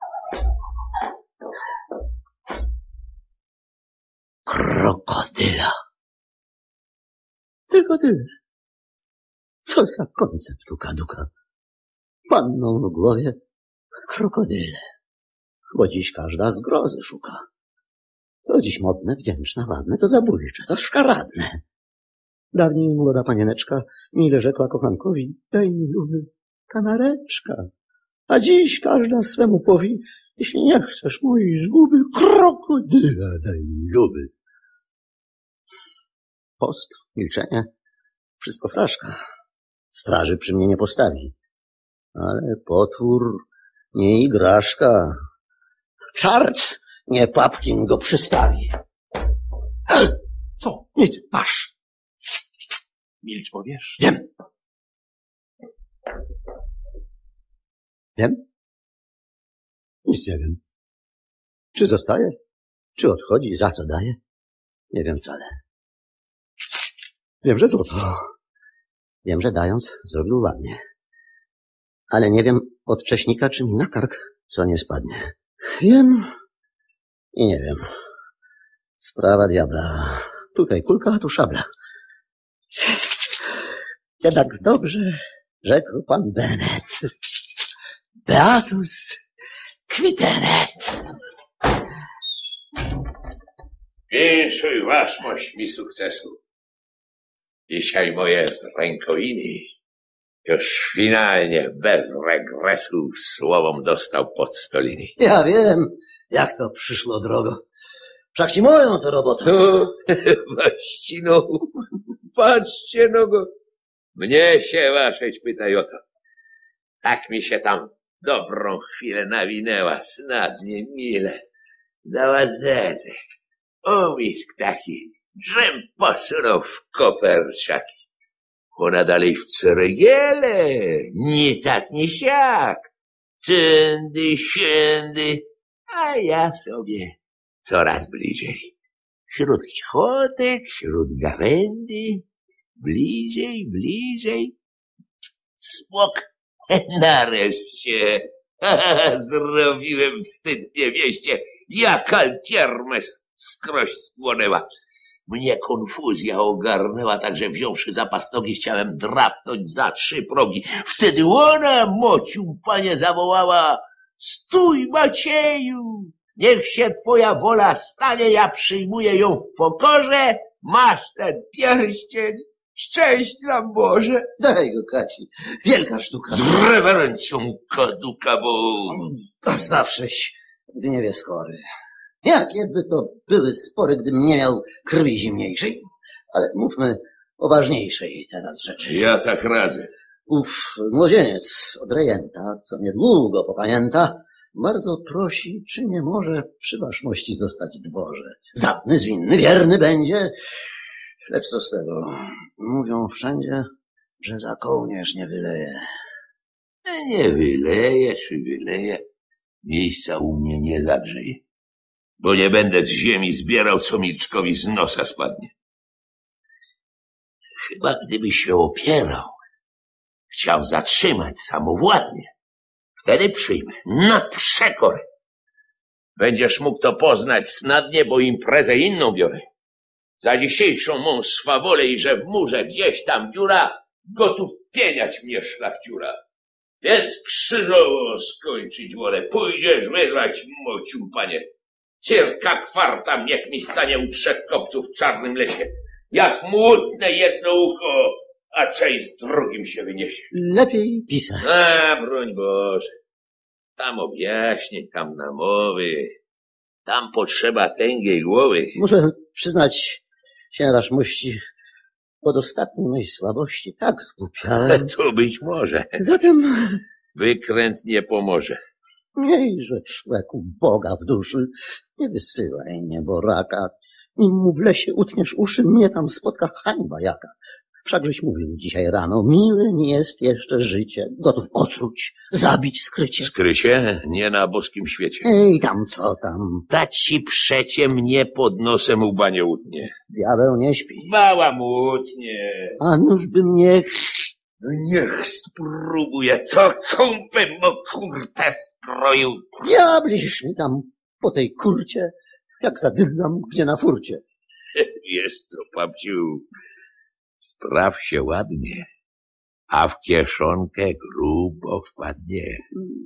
Krokodyla. Tylko tyle. Co za koncept u kaduka. Panną w głowie krokodyle, bo dziś każda zgrozy szuka. To dziś modne, wdzięczne, ładne, co zabójcze, co szkaradne. Dawniej młoda panieneczka mile rzekła kochankowi, daj mi luby kanareczka. A dziś każda swemu powi, jeśli nie chcesz mojej zguby, krokodyla daj mi luby. Post, milczenie, wszystko fraszka. Straży przy mnie nie postawi. Ale potwór nie igraszka. Czart nie Papkin go przystawi. Co? Nic. Masz. Milcz, bo wiesz. Wiem. Wiem? Nic nie wiem. Czy zostaje? Czy odchodzi? Za co daje? Nie wiem wcale. Wiem, że złoto. Wiem, że dając zrobił ładnie. Ale nie wiem od cześnika, czy mi na kark co nie spadnie. Wiem i nie wiem. Sprawa diabla. Tutaj kulka, a tu szabla. Jednak dobrze rzekł pan Bennet. Beatus quitenet. Winszuj waszmość mi sukcesu. Dzisiaj moje z rękowiny już finalnie bez regresu słowom dostał pod stoliny. Ja wiem, jak to przyszło drogo. Wszak ci moją to robota. No, właśnie, no, patrzcie, no go. Mnie się waszeć pytaj o to. Tak mi się tam dobrą chwilę nawinęła, snadnie, mile. Dała zezek, umisk taki, żem posunął w koperczaki. Ona dalej w ceregiele, nie tak, nie siak. Tędy, siędy, a ja sobie coraz bliżej. Wśród chichotek, wśród gawędy, bliżej, bliżej. Smok, nareszcie. Zrobiłem wstyd niewieście, jak altiermes skroś spłonęła. Mnie konfuzja ogarnęła, tak że wziąwszy za pastogi, chciałem drapnąć za trzy progi. Wtedy ona, mociu, panie, zawołała: stój, Macieju, niech się twoja wola stanie, ja przyjmuję ją w pokorze, masz ten pierścień, szczęść nam Boże. Daj go, Kaci, wielka sztuka. Z rewerencją, kaduka, bo... To zawsześ w gniewie skory. Jakie by to były spory, gdybym nie miał krwi zimniejszej? Ale mówmy o ważniejszej teraz rzeczy. Ja tak radzę. Ów młodzieniec od rejenta, co mnie długo popamięta, bardzo prosi, czy nie może przy waszmości zostać dworze. Zdatny, zwinny, wierny będzie. Lecz co z tego? Mówią wszędzie, że za kołnierz nie wyleje. Nie wyleje, czy wyleje, miejsca u mnie nie zagrzeje. Bo nie będę z ziemi zbierał, co Milczkowi z nosa spadnie. Chyba gdyby się opierał, chciał zatrzymać samowładnie, wtedy przyjmę, na przekorę. Będziesz mógł to poznać snadnie, bo imprezę inną biorę. Za dzisiejszą mą swawolę i że w murze gdzieś tam dziura, gotów pieniać mnie szlachciura. Więc krzyżowo skończyć wolę, pójdziesz wygrać, mociu panie. Cirka kwarta niech mi stanie u trzech kopców w czarnym lesie. Jak młotne jedno ucho, a czej z drugim się wyniesie. Lepiej pisać. A, broń Boże. Tam objaśnień, tam namowy. Tam potrzeba tęgiej głowy. Muszę przyznać się waszmości, od ostatniej mojej słabości tak zgłupiałem. To być może. Zatem Wykręt nie pomoże. miejże człeku Boga w duszy, nie wysyłaj nieboraka. Nim mu w lesie utniesz uszy, mnie tam spotka hańba jaka. Wszakżeś mówił dzisiaj rano, mile mi jest jeszcze życie, gotów otruć, zabić skrycie. Skrycie? Nie na boskim świecie. Ej, tam co tam, Ta ci przecie mnie pod nosem łba nie utnie. diabeł nie śpi. Bała mu utnie. A nuż by mnie... No niech spróbuje, to kąpem mo kurtę skroił. Diabliż mi tam po tej kurcie, jak zadyldam gdzie na furcie. Wiesz co, babciu, spraw się ładnie, a w kieszonkę grubo wpadnie.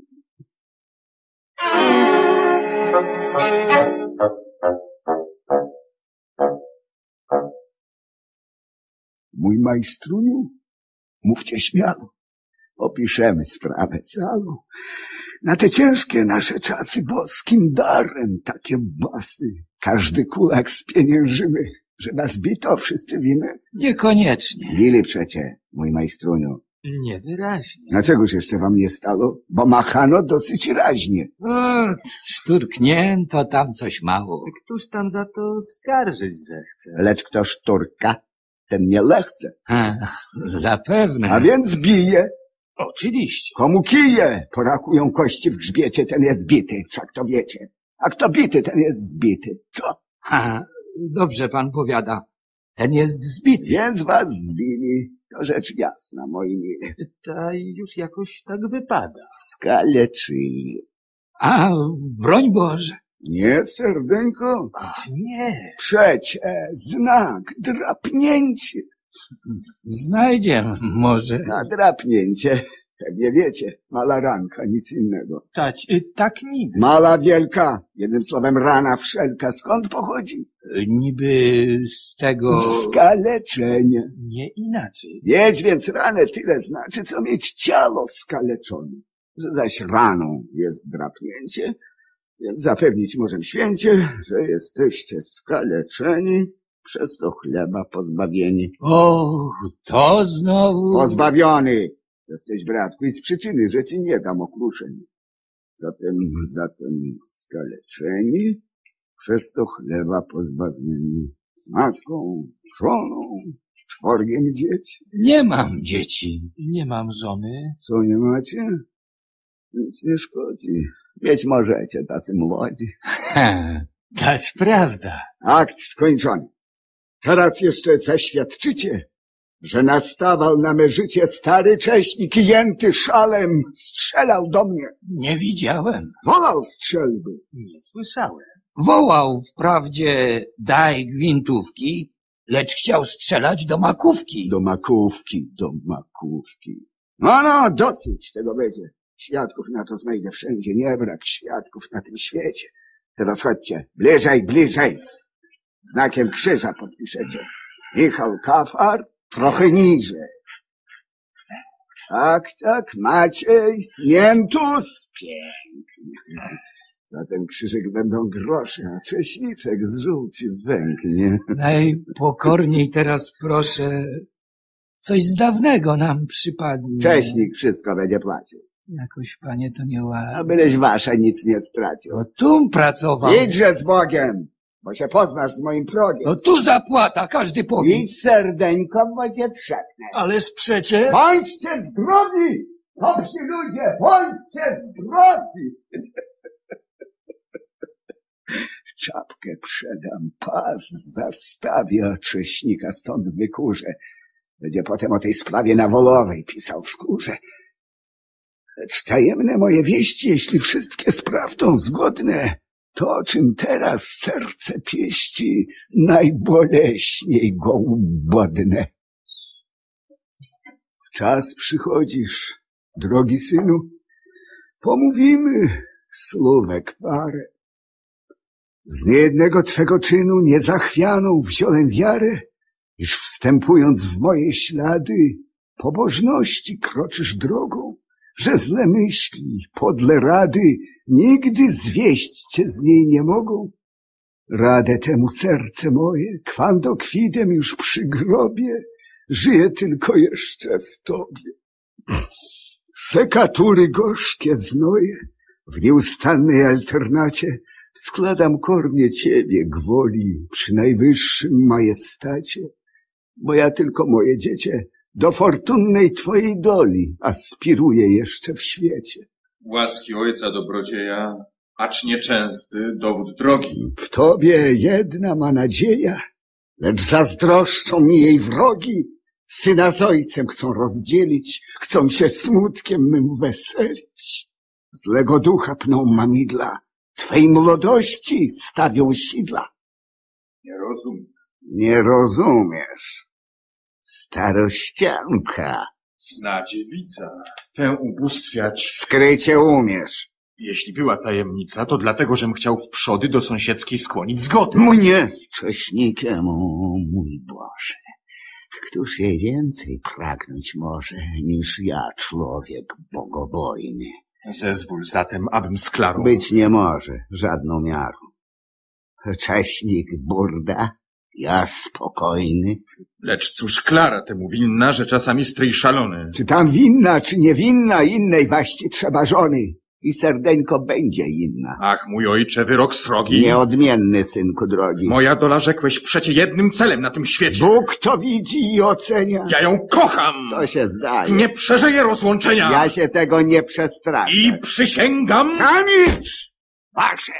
Mój majstruniu, mówcie śmiało, opiszemy sprawę całą. Na te ciężkie nasze czasy boskim darem takie basy każdy kulak spieniężymy, że nas bito wszyscy winy. Niekoniecznie. Bili przecie, mój majstruniu. Niewyraźnie. Dlaczegoż jeszcze wam nie stało? Bo machano dosyć raźnie. O, szturknięto tam coś mało. Któż tam za to skarżyć zechce? Lecz kto szturka, ten nie lechce. A, zapewne. A więc bije. Oczywiście. Komu kije porachują kości w grzbiecie, ten jest bity, wszak to wiecie. A kto bity, ten jest zbity. Co? Ha, dobrze pan powiada. Ten jest zbity. Więc was zbili. To rzecz jasna, moi mili. Ta już jakoś tak wypada. Skaleczyli. A, broń Boże. Nie, serdeńko? Ach, nie. Przecie, znak, drapnięcie. Znajdzie może. Na drapnięcie, pewnie wiecie, mala ranka, nic innego. Tać, tak niby. Mala wielka, jednym słowem rana wszelka. Skąd pochodzi? Niby z tego... Skaleczenie. Nie inaczej. Wiedź więc ranę tyle znaczy, co mieć ciało skaleczone. Że zaś raną jest drapnięcie, Więc zapewnić możemy święcie, że jesteście skaleczeni, przez to chleba pozbawieni. O, to znowu... Pozbawiony jesteś, bratku, i z przyczyny, że ci nie dam okruszeń. Zatem, zatem skaleczeni, przez to chleba pozbawieni. Z matką, żoną, czworgiem dzieci. Nie mam dzieci. Nie mam żony. Co nie macie? Nic nie szkodzi. Mieć możecie, tacy młodzi. Ha, dać prawda. Akt skończony. Teraz jeszcze zaświadczycie, że nastawał na me życie stary cześnik, jęty szalem, strzelał do mnie. Nie widziałem. Wolał strzelby. Nie słyszałem. Wołał wprawdzie daj gwintówki, lecz chciał strzelać do makówki. Do makówki, do makówki. No, no, dosyć tego będzie. Świadków na to znajdę wszędzie. Nie brak świadków na tym świecie. Teraz chodźcie. Bliżej, bliżej. Znakiem krzyża podpiszecie. Michał Kafar, trochę niżej. Tak, tak, Maciej, Miętus. Pięknie. Za ten krzyżyk będą grosze, a cześniczek z żółci węknie. Najpokorniej teraz proszę, coś z dawnego nam przypadnie. Cześnik wszystko będzie płacił. Jakoś, panie, to nieładnie. A byleś wasza nic nie stracił. No tu pracował. Idźże z Bogiem, bo się poznasz z moim progiem. No tu zapłata, każdy powie. Idź serdeńko, bo cię trzepnę. Ależ przecie... Bądźcie zdrowi! Dobrzy ludzie, bądźcie zdrowi! Czapkę przedam, pas zastawię, a cześnika stąd wykurzę. Będzie potem o tej sprawie na Wolowej pisał w skórze. Lecz tajemne moje wieści, jeśli wszystkie z prawdą zgodne, to czym teraz serce pieści, najboleśniej go ubodnę. W czas przychodzisz, drogi synu, pomówimy słówek parę. Z niejednego twego czynu niezachwianą wziąłem wiarę, iż wstępując w moje ślady, pobożności kroczysz drogą, że złe myśli, podle rady nigdy zwieść cię z niej nie mogą. Radę temu serce moje, quando kwidem już przy grobie, żyje tylko jeszcze w tobie. Sekatury gorzkie znoje, w nieustannej alternacie, składam kornie ciebie gwoli przy najwyższym majestacie, bo ja tylko moje dziecię do fortunnej twojej doli aspiruję jeszcze w świecie. Łaski ojca dobrodzieja, acz nieczęsty dowód drogi. W tobie jedna ma nadzieja, lecz zazdroszczą mi jej wrogi. Syna z ojcem chcą rozdzielić, chcą się smutkiem mym weselić. Złego ducha pną mamidla, twej młodości stawią sidla. Nie rozumiem. Nie rozumiesz. Starościanka. Zna dziewica. Tę ubóstwiać. Skrycie umiesz. Jeśli była tajemnica, to dlatego, żem chciał w przody do sąsiedzkiej skłonić zgody. Mnie z cześnikiem, o mój Boże. Któż jej więcej pragnąć może, niż ja, człowiek bogobojny? Zezwól zatem, abym sklarł. Być nie może, żadną miarą. Cześnik burda, ja spokojny. Lecz cóż Klara temu winna, że czasami stryj szalony? Czy tam winna, czy niewinna, innej waści trzeba żony. I serdeńko będzie inna. Ach, mój ojcze, wyrok srogi. Nieodmienny, synku drogi. Moja dola rzekłeś przecie jednym celem na tym świecie. Bóg to widzi i ocenia. Ja ją kocham. To się zdaje. Nie przeżyję rozłączenia. Ja się tego nie przestraszę. I przysięgam. Zamilcz! Wasze!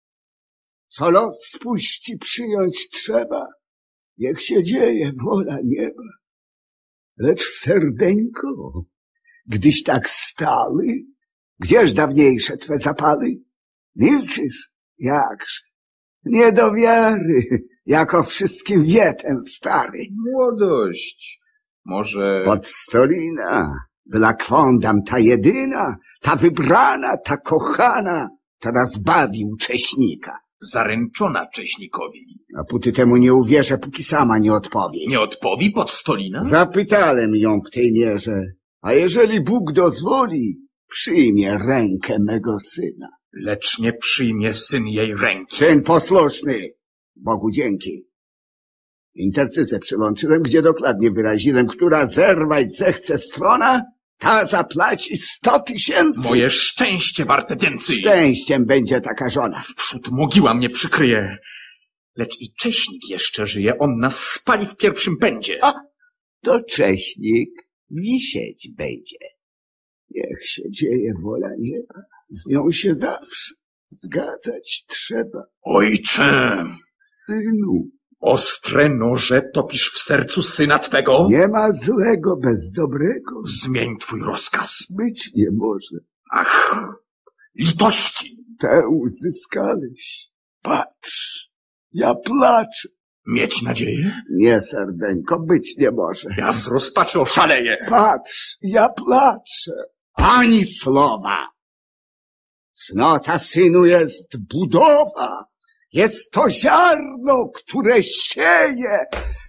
Co los spuści, przyjąć trzeba. Niech się dzieje wola nieba. Lecz serdeńko, gdyś tak stały, gdzież dawniejsze twe zapaly? Milczysz? Jakże? Nie do wiary, jako wszystkim wie ten stary. Młodość. Może... Podstolina, dla kwondam ta jedyna, ta wybrana, ta kochana, teraz bawił cześnika. Zaręczona cześnikowi. A póty temu nie uwierzę, póki sama nie odpowie. Nie odpowi Podstolina? Zapytałem ją w tej mierze, a jeżeli Bóg dozwoli, przyjmie rękę mego syna. lecz nie przyjmie syn jej ręki. Syn posłuszny, Bogu dzięki. Intercyzę przyłączyłem, gdzie dokładnie wyraziłem, która zerwać zechce strona, ta zaplaci sto tysięcy. Moje szczęście warte więcej. Szczęściem będzie taka żona. Wprzód mogiła mnie przykryje. Lecz i Cześnik jeszcze żyje, on nas spali w pierwszym pędzie. A, to Cześnik wisieć będzie. Niech się dzieje wola nieba, z nią się zawsze zgadzać trzeba. Ojcze! Synu, Ostre noże topisz w sercu syna twego? nie ma złego bez dobrego. Zmień twój rozkaz. Być nie może. Ach, litości! Tę uzyskałeś. Patrz, ja placzę. Mieć nadzieję? Nie, serdeńko, być nie może. Ja z rozpaczy oszaleję. Patrz, ja placzę. Ani słowa. Cnota synu jest budowa. Jest to ziarno, które sieje.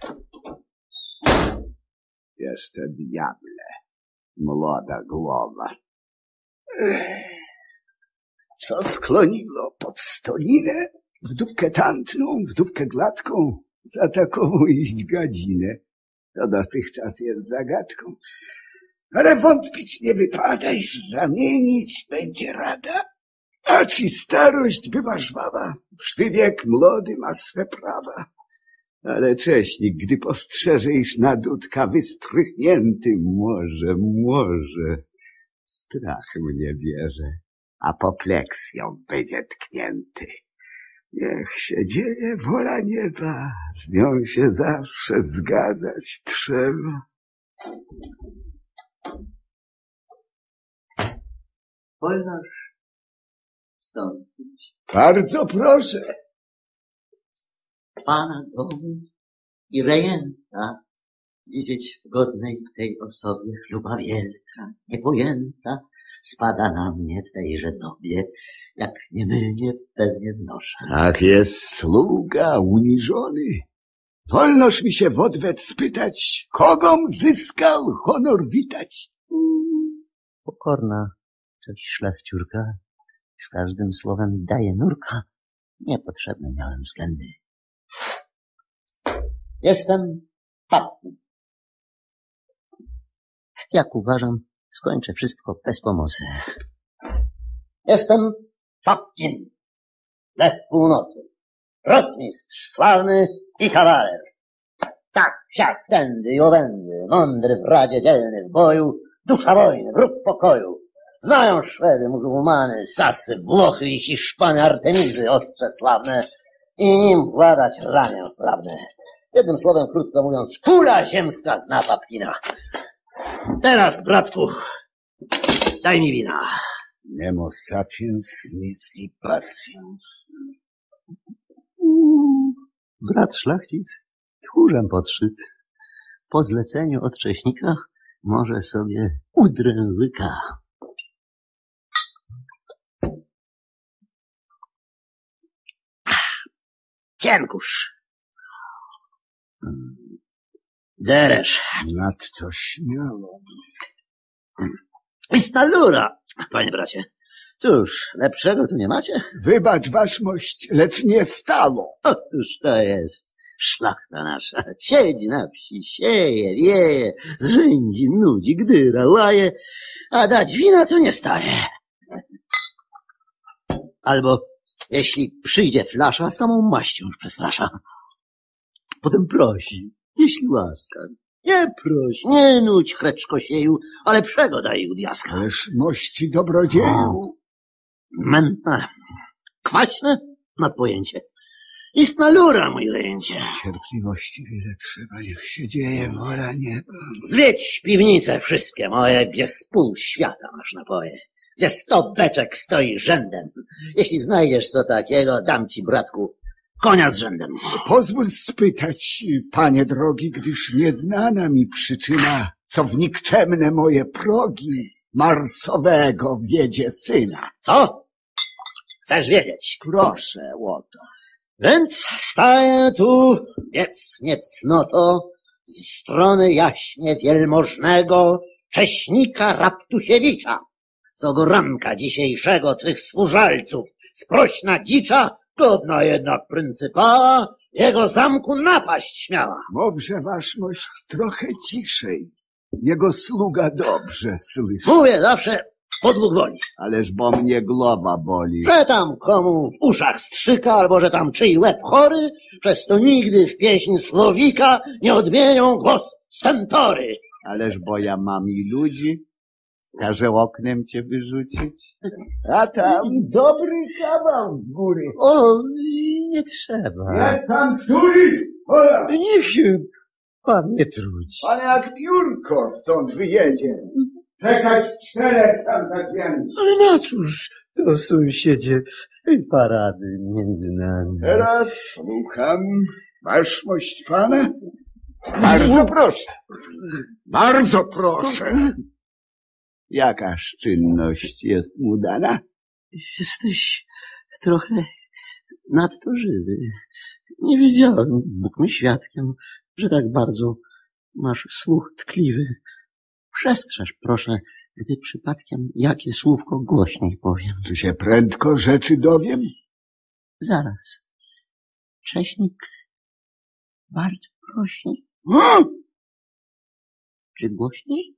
Jeszcze diable, młoda głowa. Ech, co skloniło pod stolinę? Wdówkę tantną, wdówkę gładką, za taką iść gadzinę. To dotychczas jest zagadką. Ale wątpić nie wypada, iż zamienić będzie rada. A czy starość bywa żwawa, wszty wiek młody ma swe prawa. Ale Cześnik, gdy postrzeże, iż na dudka wystrychnięty, może, może, strach mnie bierze, apopleksją będzie tknięty. Niech się dzieje wola nieba, z nią się zawsze zgadzać trzeba. Wolnoż wstąpić. Bardzo proszę. Pana dom i rejenta widzieć w godnej tej osobie chluba wielka, niepojęta, spada na mnie w tejże dobie, jak niemylnie pewnie wnoszę. Tak jest sługa uniżony. Wolnoż mi się w odwet spytać, kogom zyskał honor witać? Pokorna coś szlachciurka, z każdym słowem daje nurka. Niepotrzebne miałem względy. Jestem papny. Jak uważam, skończę wszystko bez pomocy. Jestem Papkin, lew północy, rotmistrz sławny i kawaler. Tak, siak, tędy i owędy, mądry w radzie, dzielny w boju, dusza wojny, wróg pokoju. Znają Szwedy, muzułmany, Sasy, Włochy i Hiszpany, Artemizy, ostrze sławne i nim władać ramię wprawne. Jednym słowem, krótko mówiąc, kula ziemska zna Papkina. Teraz, bratku, daj mi wina. Nemo sapiens nisi patiens. Brat szlachcic tchórzem podszyt. Po zleceniu od Cześnika może sobie udrę łyka. Cienkusz. Deresz. Nadto śmiało. I stalura, panie bracie. Cóż, lepszego tu nie macie? Wybacz waszmość, lecz nie stało. Otóż to jest szlachta nasza. Siedzi na wsi, sieje, wieje, zrzędzi, nudzi, gdyra, łaje, a dać wina to nie staje. Albo jeśli przyjdzie flasza, samą maścią już przestrasza. Potem prosi, jeśli łaska. Nie proś, nie nudź, chreczko sieju, ale lepszego daj u diaska. Ależ mości dobrodzieju. Mętne, kwaśne nadpojęcie. Istna lura, mój rejęcie. Cierpliwości wiele trzeba, niech się dzieje wola nieba. Zwiedź piwnice wszystkie moje, gdzie z pół świata masz napoje. Gdzie sto beczek stoi rzędem. Jeśli znajdziesz co takiego, dam ci, bratku, konia z rzędem. Pozwól spytać, panie drogi, gdyż nieznana mi przyczyna, co w nikczemne moje progi Marsowego wiedzie syna. Co? Chcesz wiedzieć? Proszę o to. Więc staję tu, nic, nic, no to z strony jaśnie wielmożnego Cześnika Raptusiewicza, co go ranka dzisiejszego twych służalców, sprośna dzicza, godna jednak pryncypała, jego zamku napaść śmiała. Mówże, waszmość, trochę ciszej. Jego sługa dobrze słyszy. Mówię zawsze podług woli. Ależ bo mnie głowa boli. Że tam komu w uszach strzyka, albo że tam czyj łeb chory, przez to nigdy w pieśń Słowika nie odmienią głos stentory. Ależ bo ja mam i ludzi, każe oknem cię wyrzucić. A tam dobry kawał z góry. O, nie trzeba. Jest tam który? Ola, Niech się pan nie trudzi. ale jak piórko stąd wyjedzie. Czekać czterech tam za drzwiami. Ale na cóż to, sąsiedzie, parady między nami. Teraz słucham, waszmość pana. Bardzo proszę. Bardzo proszę. Jakaż czynność jest mu dana? Jesteś trochę nadto żywy. Nie wiedziałem, Bóg mi świadkiem, że tak bardzo masz słuch tkliwy. Przestrzeż, proszę, gdy przypadkiem jakie słówko głośniej powiem. Czy się prędko rzeczy dowiem? Zaraz. Cześnik bardzo prosi. O! Czy głośniej?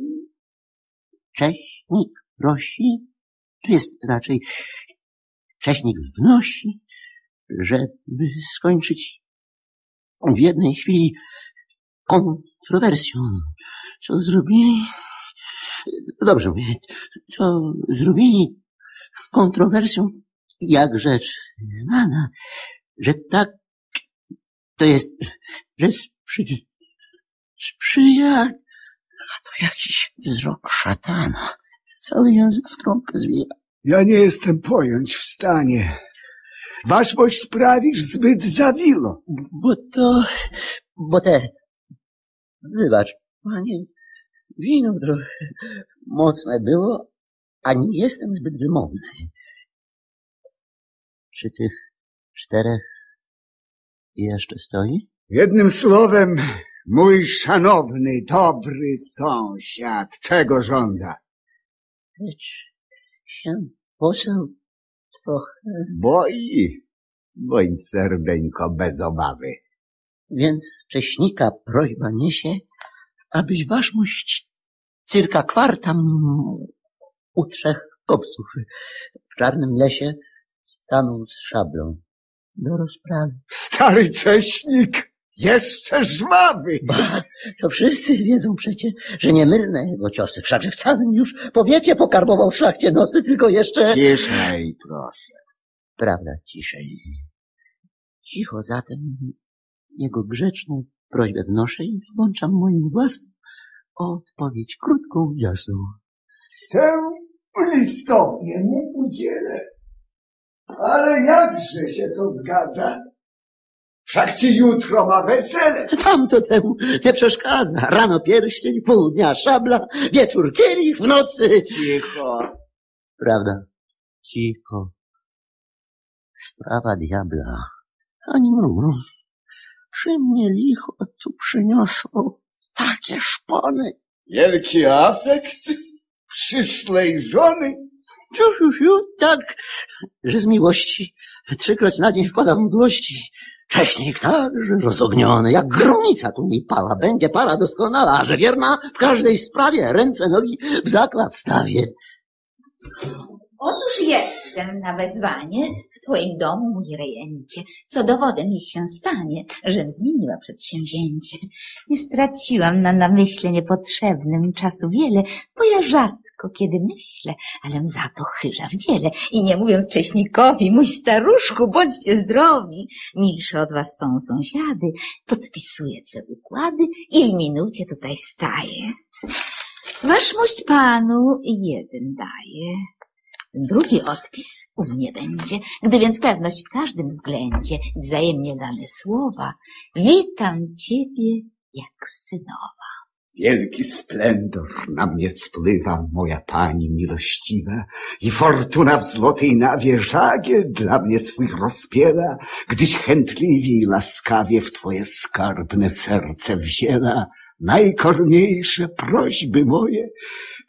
Cześnik prosi. To jest raczej Cześnik wnosi, żeby skończyć w jednej chwili kontrowersją. Co zrobili? Dobrze mówię. Co zrobili kontrowersją, jak rzecz znana, że tak to jest, że sprzy, sprzyja, a to jakiś wzrok szatana. Cały język w trąbkę zwija. Ja nie jestem pojąć w stanie. Waszmość sprawisz zbyt zawilo. Bo to, bo te, wybacz, panie, wino trochę mocne było, a nie jestem zbyt wymowny. Przy tych czterech jeszcze stoi? Jednym słowem, mój szanowny, dobry sąsiad, czego żąda? Lecz się poseł trochę... Boi. Bądź serdeńko bez obawy. Więc cześnika prośba niesie, abyś waszmość cyrka kwartam u trzech kopców w czarnym lesie stanął z szablą do rozprawy. Stary cześnik, jeszcze żwawy. Ba, to wszyscy wiedzą przecie, że nie mylne jego ciosy. Wszakże w całym już powiecie pokarbował szlachcie nosy, tylko jeszcze... Ciszej, proszę. Prawda, ciszej. Cicho zatem jego grzeczną prośbę wnoszę i włączam moją własną odpowiedź krótką, jasną. Tę listownie mu udzielę. Ale jakże się to zgadza? Wszak ci jutro ma wesele. Tamto temu nie przeszkadza. Rano pierścień, pół dnia szabla, wieczór kielich, w nocy... Cicho. Prawda, cicho. Sprawa diabla. Ani mrugu. Przy mnie licho tu przyniosło takie szpony. Wielki afekt przyszłej żony. Już, już, już, tak, że z miłości trzykroć na dzień wpadam w mdłości. Cześnik także rozogniony, jak gromnica tu mi pala. Będzie para doskonała, a że wierna w każdej sprawie. Ręce, nogi w zaklad stawię. Otóż jestem na wezwanie w twoim domu, mój rejencie, co dowodem niech się stanie, żem zmieniła przedsięwzięcie. Nie straciłam na namyśle niepotrzebnym czasu wiele, bo ja rzadko kiedy myślę, alem za to chyża w dziele. I nie mówiąc cześnikowi, mój staruszku, bądźcie zdrowi, milsze od was są sąsiady, podpisuję te układy i w minucie tutaj staję. Waszmość panu jeden daje. Drugi odpis u mnie będzie, gdy więc pewność w każdym względzie i wzajemnie dane słowa, witam ciebie jak synowa. Wielki splendor na mnie spływa, moja pani miłościwa, i fortuna w złotej nawie żagiel dla mnie swój rozpiera, gdyś chętliwie i łaskawie w twoje skarbne serce wzięła najkorniejsze prośby moje.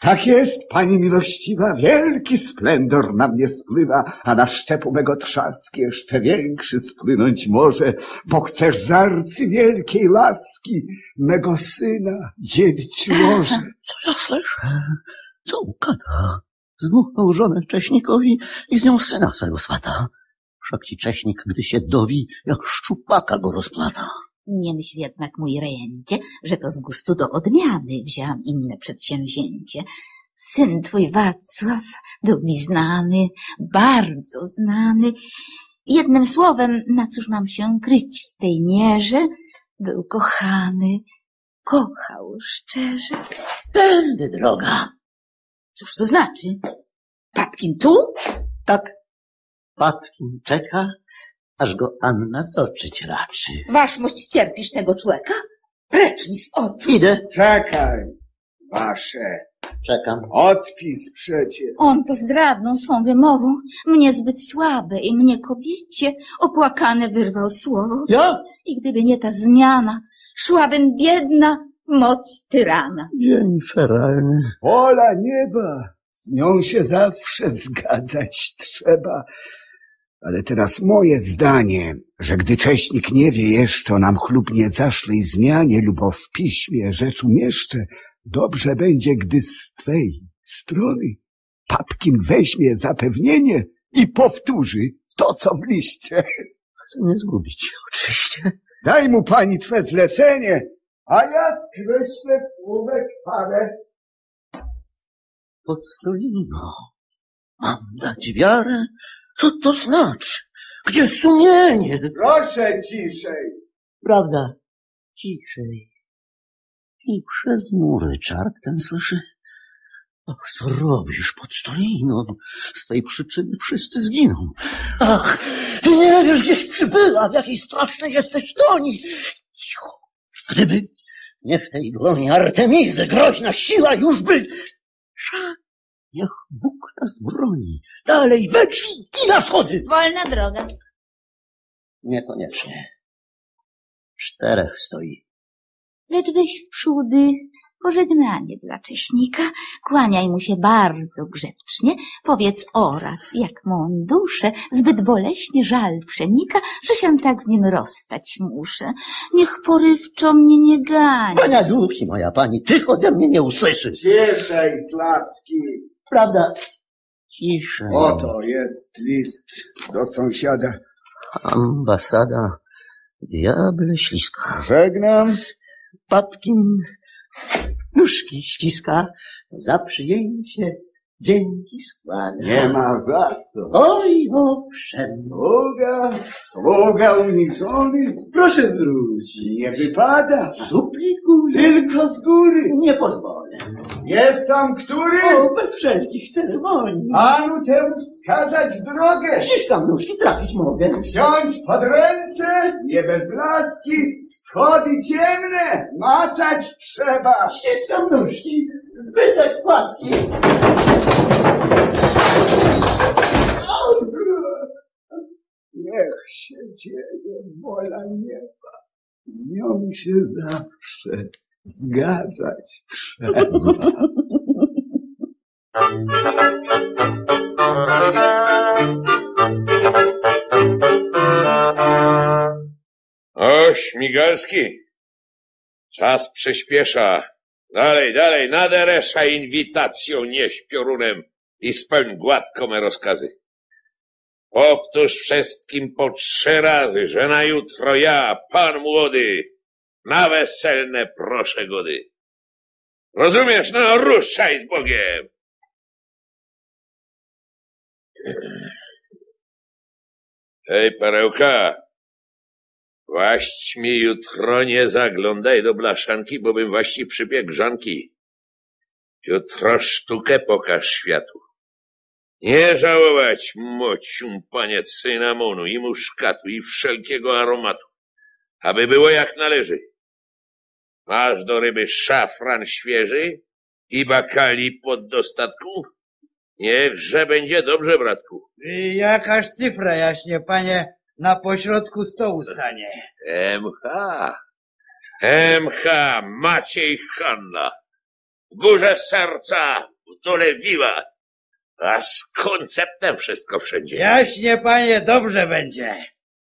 Tak jest, pani miłościwa, wielki splendor na mnie spływa, a na szczepu mego trzask jeszcze większy spłynąć może, bo chcesz z arcywielkiej laski mego syna dzielić łoże. Co ja słyszę? Co ukada? Zmuchnął żonę Cześnikowi i z nią syna swego swata. Wszak ci Cześnik, gdy się dowi, jak szczupaka go rozplata. Nie myśl jednak, mój rejencie, że to z gustu do odmiany wzięłam inne przedsięwzięcie. Syn twój Wacław był mi znany, bardzo znany. Jednym słowem, na cóż mam się kryć w tej mierze, był kochany, kochał szczerze. Tędy droga. Cóż to znaczy? Papkin tu? Tak, Papkin czeka, aż go Anna zoczyć raczy. Waszmość, cierpisz tego człowieka? Precz mi z oczu. Idę. Czekaj, wasze. Czekam. Odpis przecie. On to zdradną swą wymową mnie zbyt słabe i mnie kobiecie opłakane wyrwał słowo. Ja? I gdyby nie ta zmiana, szłabym biedna w moc tyrana. Dzień feralny. Wola nieba, z nią się zawsze zgadzać trzeba. Ale teraz moje zdanie, że gdy Cześnik nie wie jeszcze o nam chlubnie zaszłej zmianie lub o w piśmie rzecz umieszczę, dobrze będzie, gdy z twej strony Papkin weźmie zapewnienie i powtórzy to, co w liście. Chce mnie zgubić, oczywiście. Daj mu pani twe zlecenie, a ja skreślę słówek parę. Podstolino, mam dać wiarę? Co to znaczy? Gdzie sumienie? Proszę ciszej. Prawda, ciszej. I przez mury czart ten słyszy. Ach, co robisz, Podstolino? Z tej przyczyny wszyscy zginą. Ach, ty nie wiesz, gdzieś przybyła, w jakiej strasznej jesteś doni. Cicho. Gdyby nie w tej dłoni Artemizy groźna siła już by... Szak, niech Bóg nas broni. Dalej, we drzwi i na schody. Wolna droga. Niekoniecznie. Czterech stoi. Lecz weź wprzódy pożegnanie dla Cześnika, kłaniaj mu się bardzo grzecznie, powiedz oraz, jak mą duszę zbyt boleśnie żal przenika, że się tak z nim rozstać muszę. Niech porywczo mnie nie gani. Pania duchi, moja pani, tych ode mnie nie usłyszysz. Ciszej z laski. Prawda? Ciszej. Oto jest list do sąsiada. Ambasada diable śliska. Żegnam. Papkin nóżki ściska, za przyjęcie dzięki składa. Nie ma za co. Oj, owszem. Sługa, sługa uniżony. Proszę wrócić. Nie wypada. Suplikuję. Tylko z góry. Nie pozwolę. Jest tam który? O, bez wszelkich ceremonii. Panu temu wskazać drogę. Ściskam nóżki, trafić mogę. Wziąć pod ręce, nie bez laski, schody ciemne, macać trzeba. Ściskam nóżki, zbyt płaski. Niech się dzieje wola nieba. Z nią się zawsze zgadzać trzeba. O, Śmigalski, czas przyspiesza. Dalej, dalej, nadereszaj inwitacją, nieś piorunem i spełń gładko me rozkazy. Powtórz wszystkim po trzy razy, że na jutro ja, pan młody, na weselne proszę gody. Rozumiesz? No, ruszaj z Bogiem. Hej, perełka, właść mi jutro nie zaglądaj do blaszanki, bo bym właści przybiegł grzanki. Jutro sztukę pokaż światu. Nie żałować, mocium, panie, cynamonu i muszkatu i wszelkiego aromatu, aby było jak należy. Masz do ryby szafran świeży i bakali pod dostatku? Niechże będzie dobrze, bratku. I jakaż cyfra, jaśnie panie, na pośrodku stołu stanie? M H. M H. Maciej Hanna. W górze serca udolewiła. A z konceptem wszystko wszędzie. Jaśnie, panie, dobrze będzie.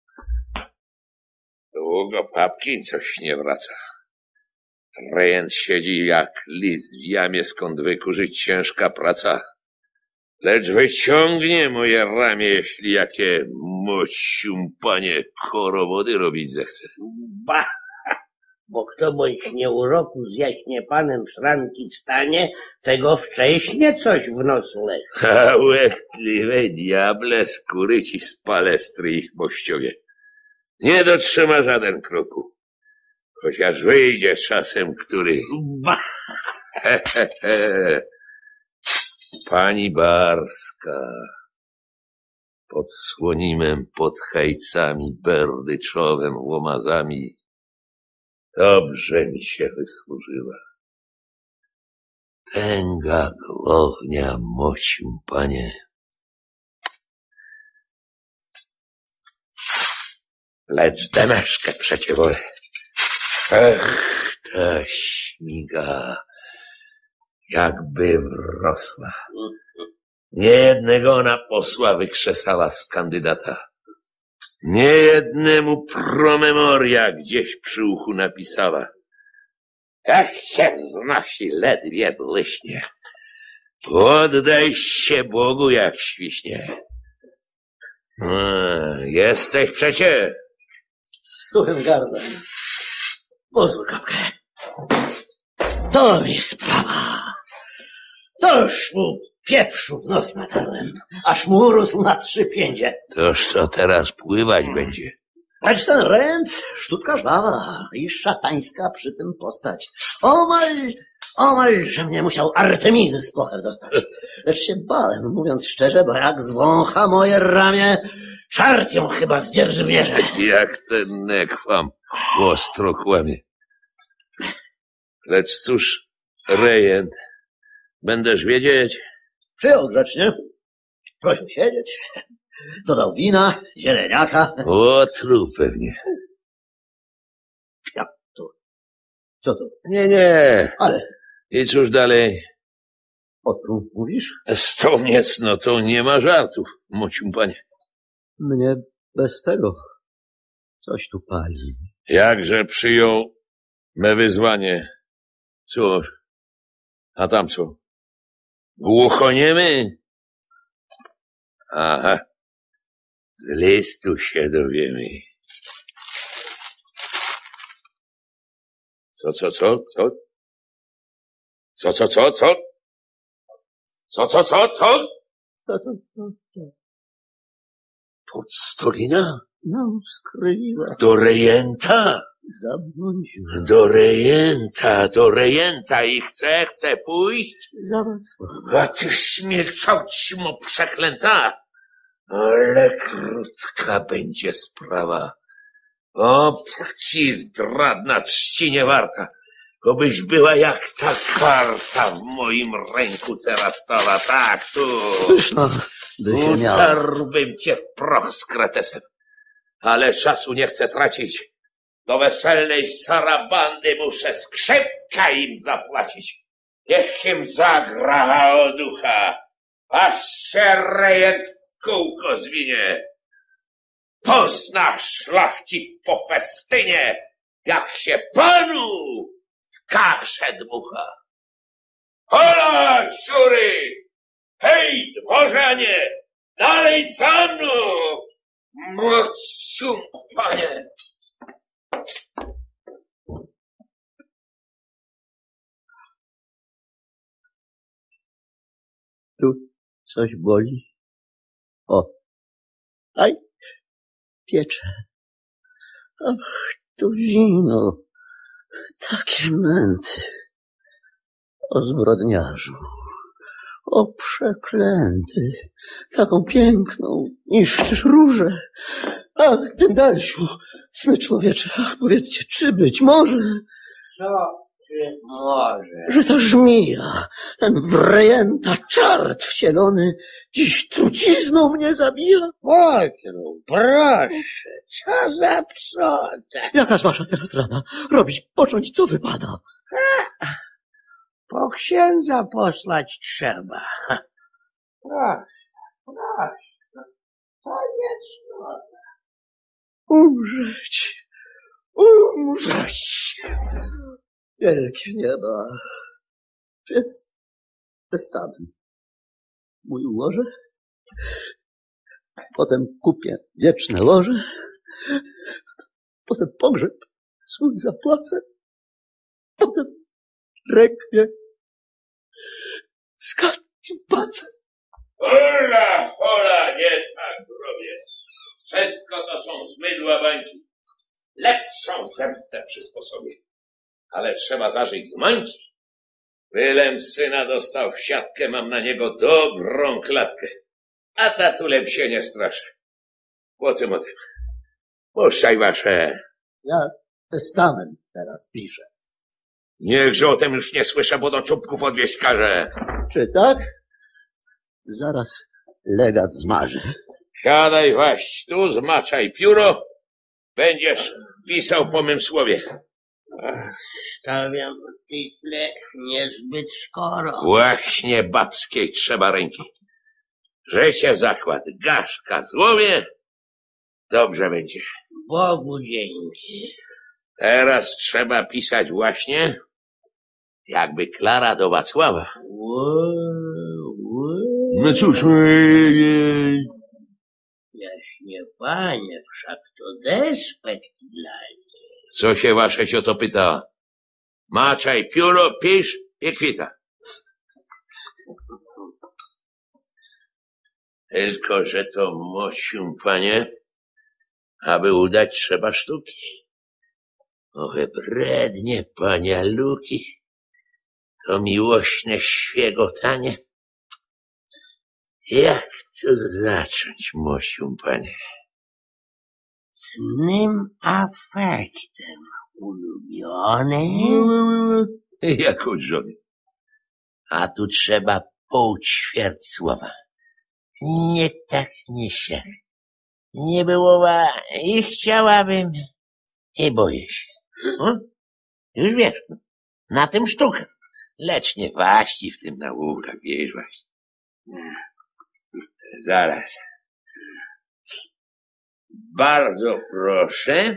Długo Papkin coś nie wraca. Rejent siedzi jak lis w jamie, skąd wykurzyć ciężka praca. Lecz wyciągnie moje ramię, jeśli jakie mosiumpanie korowody robić zechce. Ba! Bo kto bądź nie uroku z jaśnie panem szranki stanie, tego wcześnie coś w nos leży. A łekliwe diable, skóry ci z palestry ich mościowie. Nie dotrzyma żaden kroku. Chociaż wyjdzie czasem, który... Ba! He, he, he. Pani Barska, pod słonimem, pod hejcami, berdyczowem, łomazami, dobrze mi się wysłużyła. Tęga głownia mocium, panie. Lecz Demeszkę przecie wolę. Ech, ta śmiga, jakby wrosła. Niejednego na posła wykrzesała z kandydata. Niejednemu promemoria gdzieś przy uchu napisała. Jak się wznosi, ledwie błyśnie. Oddaj się Bogu jak świśnie. A, jesteś przecie? Suchym gardłem. Pozwól kapkę. To mi sprawa. Toż mu pieprzu w nos natarłem, aż mu urósł na trzy piędzie. Toż co teraz pływać będzie? Lecz ten rent, sztuczka żwawa i szatańska przy tym postać. Omal, omal, że mnie musiał Artemizy z pochew dostać. Lecz się bałem, mówiąc szczerze, bo jak zwącha moje ramię, czart ją chyba zdzierży w mierze. Jak ten nekwam ostro kłamie. Lecz cóż, rejent, będziesz wiedzieć? Przyjął grzecznie, prosił siedzieć, dodał wina, zieleniaka. O, trup pewnie. Jak to? Co to? Nie, nie. Ale I cóż dalej? o trup mówisz? Z tą niecnotą nie ma żartów, mocium panie. Mnie bez tego coś tu pali. Jakże przyjął me wyzwanie. Cóż, a tam co? Głuchoniemy? Aha, z listu się dowiemy. Co, co, co, co? Co, co, co, co? Co, co, co, co? Podstolina? No, skryła. Do rejenta? Zabłądził. Do rejenta, do rejenta i chce, chce pójść? Zawadztwo. A ty śmierciał ćmo przeklęta. Ale krótka będzie sprawa. O, płci zdradna, czci nie warta. Obyś była jak ta karta w moim ręku teraz stała. Tak, tu. Pyszna by się miała. Utarłbym cię w proch z kretesem. Ale czasu nie chcę tracić. Do weselnej sarabandy muszę skrzypka im zapłacić. Niech im zagra o ducha, aż się rejent w kółko zwinie. Pozna szlachcic po festynie, jak się panu w kaszę dmucha. Hola, ciury! Hej, dworzanie! Dalej za mną! Mocium, panie! Tu coś boli. O, aj, piecze. Ach, tu zimno. Takie męty. O zbrodniarzu. O przeklęty. Taką piękną niszczysz różę. Ach, Tyndalsiu, cny człowiecze, ach, powiedzcie, czy być może... Co czy może? Że ta żmija, ten wrejęta czart wcielony, dziś trucizną mnie zabija? Wojtru, proszę, co za psota. Jakaż wasza teraz rada? Robić, począć, co wypada? Po księdza posłać trzeba. Proszę, proszę, to nie cudne. Umrzeć, umrzeć. Wielkie nieba. Więc testament. Mój ułożę, potem kupię wieczne łoże, potem pogrzeb swój zapłacę, potem rekwie skarb płacę. Hola, hola, nie tak zrobię. Wszystko to są zmydła bańki. Lepszą zemstę przysposobię. Ale trzeba zażyć z mańki. Bylem syna dostał w siatkę, mam na niego dobrą klatkę. A tatulem się nie straszę. O tym, o tym. Puszczaj wasze. Ja testament teraz piszę. Niechże o tym już nie słyszę, bo do czubków odwieźć każe. Czy tak? Zaraz legat zmarzę. Siadaj waść tu, zmaczaj pióro. Będziesz pisał po mym słowie. Stawiam tytle niezbyt skoro. Właśnie babskiej trzeba ręki. Życie w zakład, gaszka złowie. Dobrze będzie. Bogu dzięki. Teraz trzeba pisać właśnie, jakby Klara do Wacława. No cóż, jaśnie panie, wszak to despekt dla niej. co się wasze się to pyta? Maczaj pióro, pisz i kwita. Tylko, że to mosium, panie, aby udać trzeba sztuki. Owe brednie, panialuki, to miłośne świegotanie. Jak tu zacząć, mosium, panie? Cnym afektem, ulubiony. Jak od żony. A tu trzeba pół ćwierć słowa. Nie tak, nie siak. Nie byłoby i chciałabym, i boję się. O? Już wiesz, na tym sztuka. Lecz nie waści w tym nauka, wiesz właśnie. Zaraz. Bardzo proszę.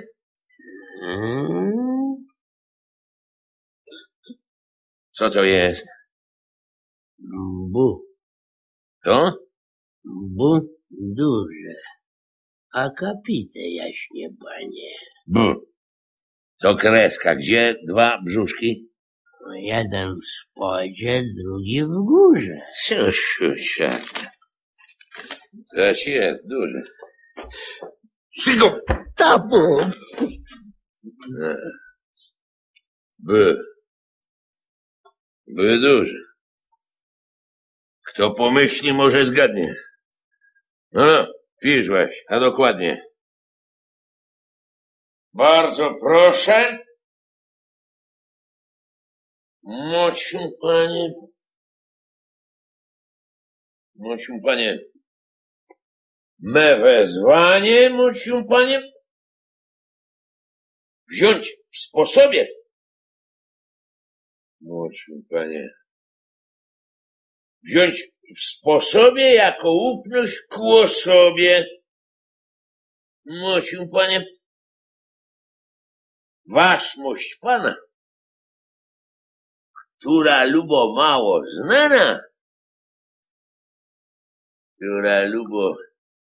Co to jest? Bu. To? Bu duże. Akapite, jaśnie panie. Bu. To kreska. Gdzie dwa brzuszki? Jeden w spodzie, drugi w górze. Cóż, siak. Coś jest duże. Szybko! Tabu! By. By duże. Kto pomyśli, może zgadnie. No, pisz weź, a dokładnie. Bardzo proszę. Mociu, panie. Mociu, panie. Me wezwanie, mociu, panie. Wziąć w sposobie. Mociu, panie. Wziąć w sposobie jako ufność ku osobie. Mociu, panie. Waszmość pana, która lubo mało znana, która lubo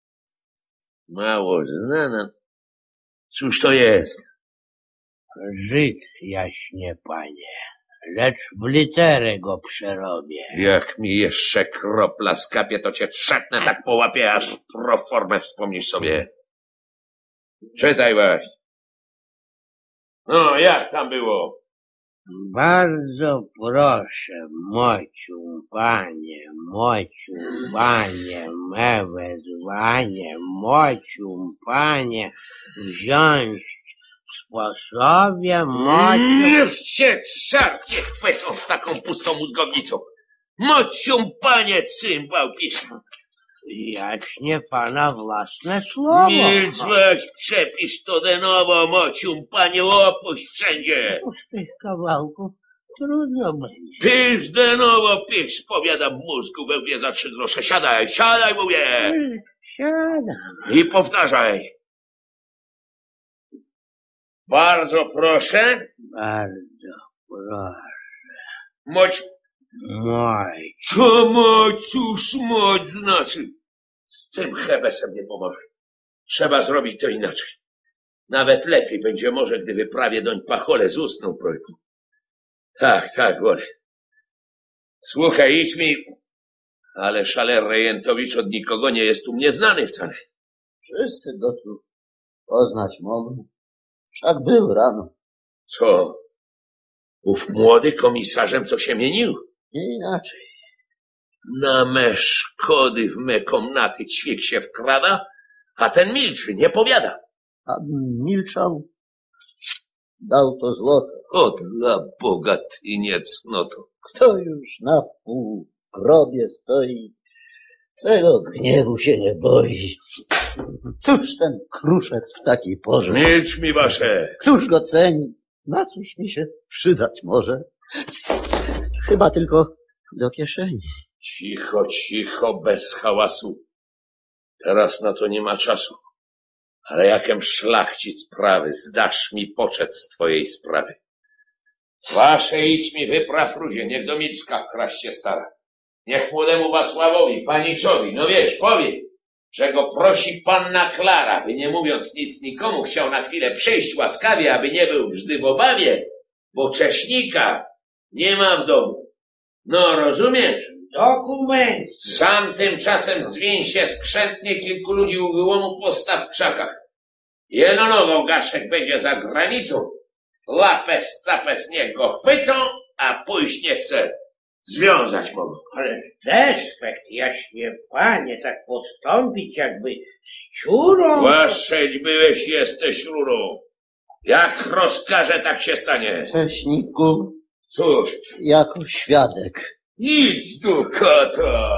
mało znana, cóż to jest? Żyd, jaśnie panie, lecz w literę go przerobię. Jak mi jeszcze kropla skapie, to cię trzepnę tak po łapie, aż pro formę wspomnisz sobie. Czytaj weź. No, jak tam było? Bardzo proszę, mociu panie, mociu panie, me wezwanie, mociu panie, wziąć w sposobie, mociu... Niech cię czarcie chwycą z taką pustą mózgownicą. Mociu panie, cymbał pismo. Jaśnie pana własne słowo. Milcz weź, przepisz to de nowo, mociu panie, opuść wszędzie. Z tych kawałków Trudno będzie. Pisz de nowo, pisz, powiadam, mózgu we łbie za trzy grosze. Siadaj, siadaj, mówię. Siadam. I powtarzaj. Bardzo proszę. Bardzo proszę. Moć. Moj. Co moć, cóż moć znaczy? Z tym hebesem nie pomoże. Trzeba zrobić to inaczej. Nawet lepiej będzie może, gdy wyprawię doń pacholę z ustną prośbą. Tak, tak, wolę. Słuchaj, idź mi... Ale szaler Rejentowicz od nikogo nie jest tu mnie znany wcale. Wszyscy go tu poznać mogą. Wszak był rano. Co? Ów młody komisarzem, co się mienił? Nie inaczej. Na me szkody w me komnaty ćwik się wkrada, a ten milczy, nie powiada. Abym milczał, dał to złoto. O dla Boga, ty nie cnoto. Kto już na wpół w grobie stoi, twego gniewu się nie boi. Cóż ten kruszec w takiej porze? Milcz mi wasze. Któż go ceni? Na cóż mi się przydać może? Chyba tylko do kieszeni. Cicho, cicho, bez hałasu. Teraz na to nie ma czasu. Ale jakem szlachcic prawy, zdasz mi poczet z twojej sprawy. Wasze idź mi wypraw ludzie, niech do Milczka wkraść się stara. Niech młodemu Wacławowi, paniczowi, no wiesz, powie, że go prosi panna Klara, by nie mówiąc nic nikomu chciał na chwilę przyjść łaskawie, aby nie był grzdy w obawie, bo Cześnika nie ma w domu. No, rozumiesz? Dokument. Sam tymczasem zwiń się skrzętnie kilku ludzi u wyłomu postaw w krzakach. Jeno nogą Gaszek będzie za granicą. Lapes, capes niech go chwycą, a pójść nie chce. Związać mogą. Ależ despekt, jaśnie panie, tak postąpić jakby z ciurą. Łaszeć byłeś, jesteś rurą. Jak rozkaże, tak się stanie. Cześniku, Cóż, jako świadek. idź do kata.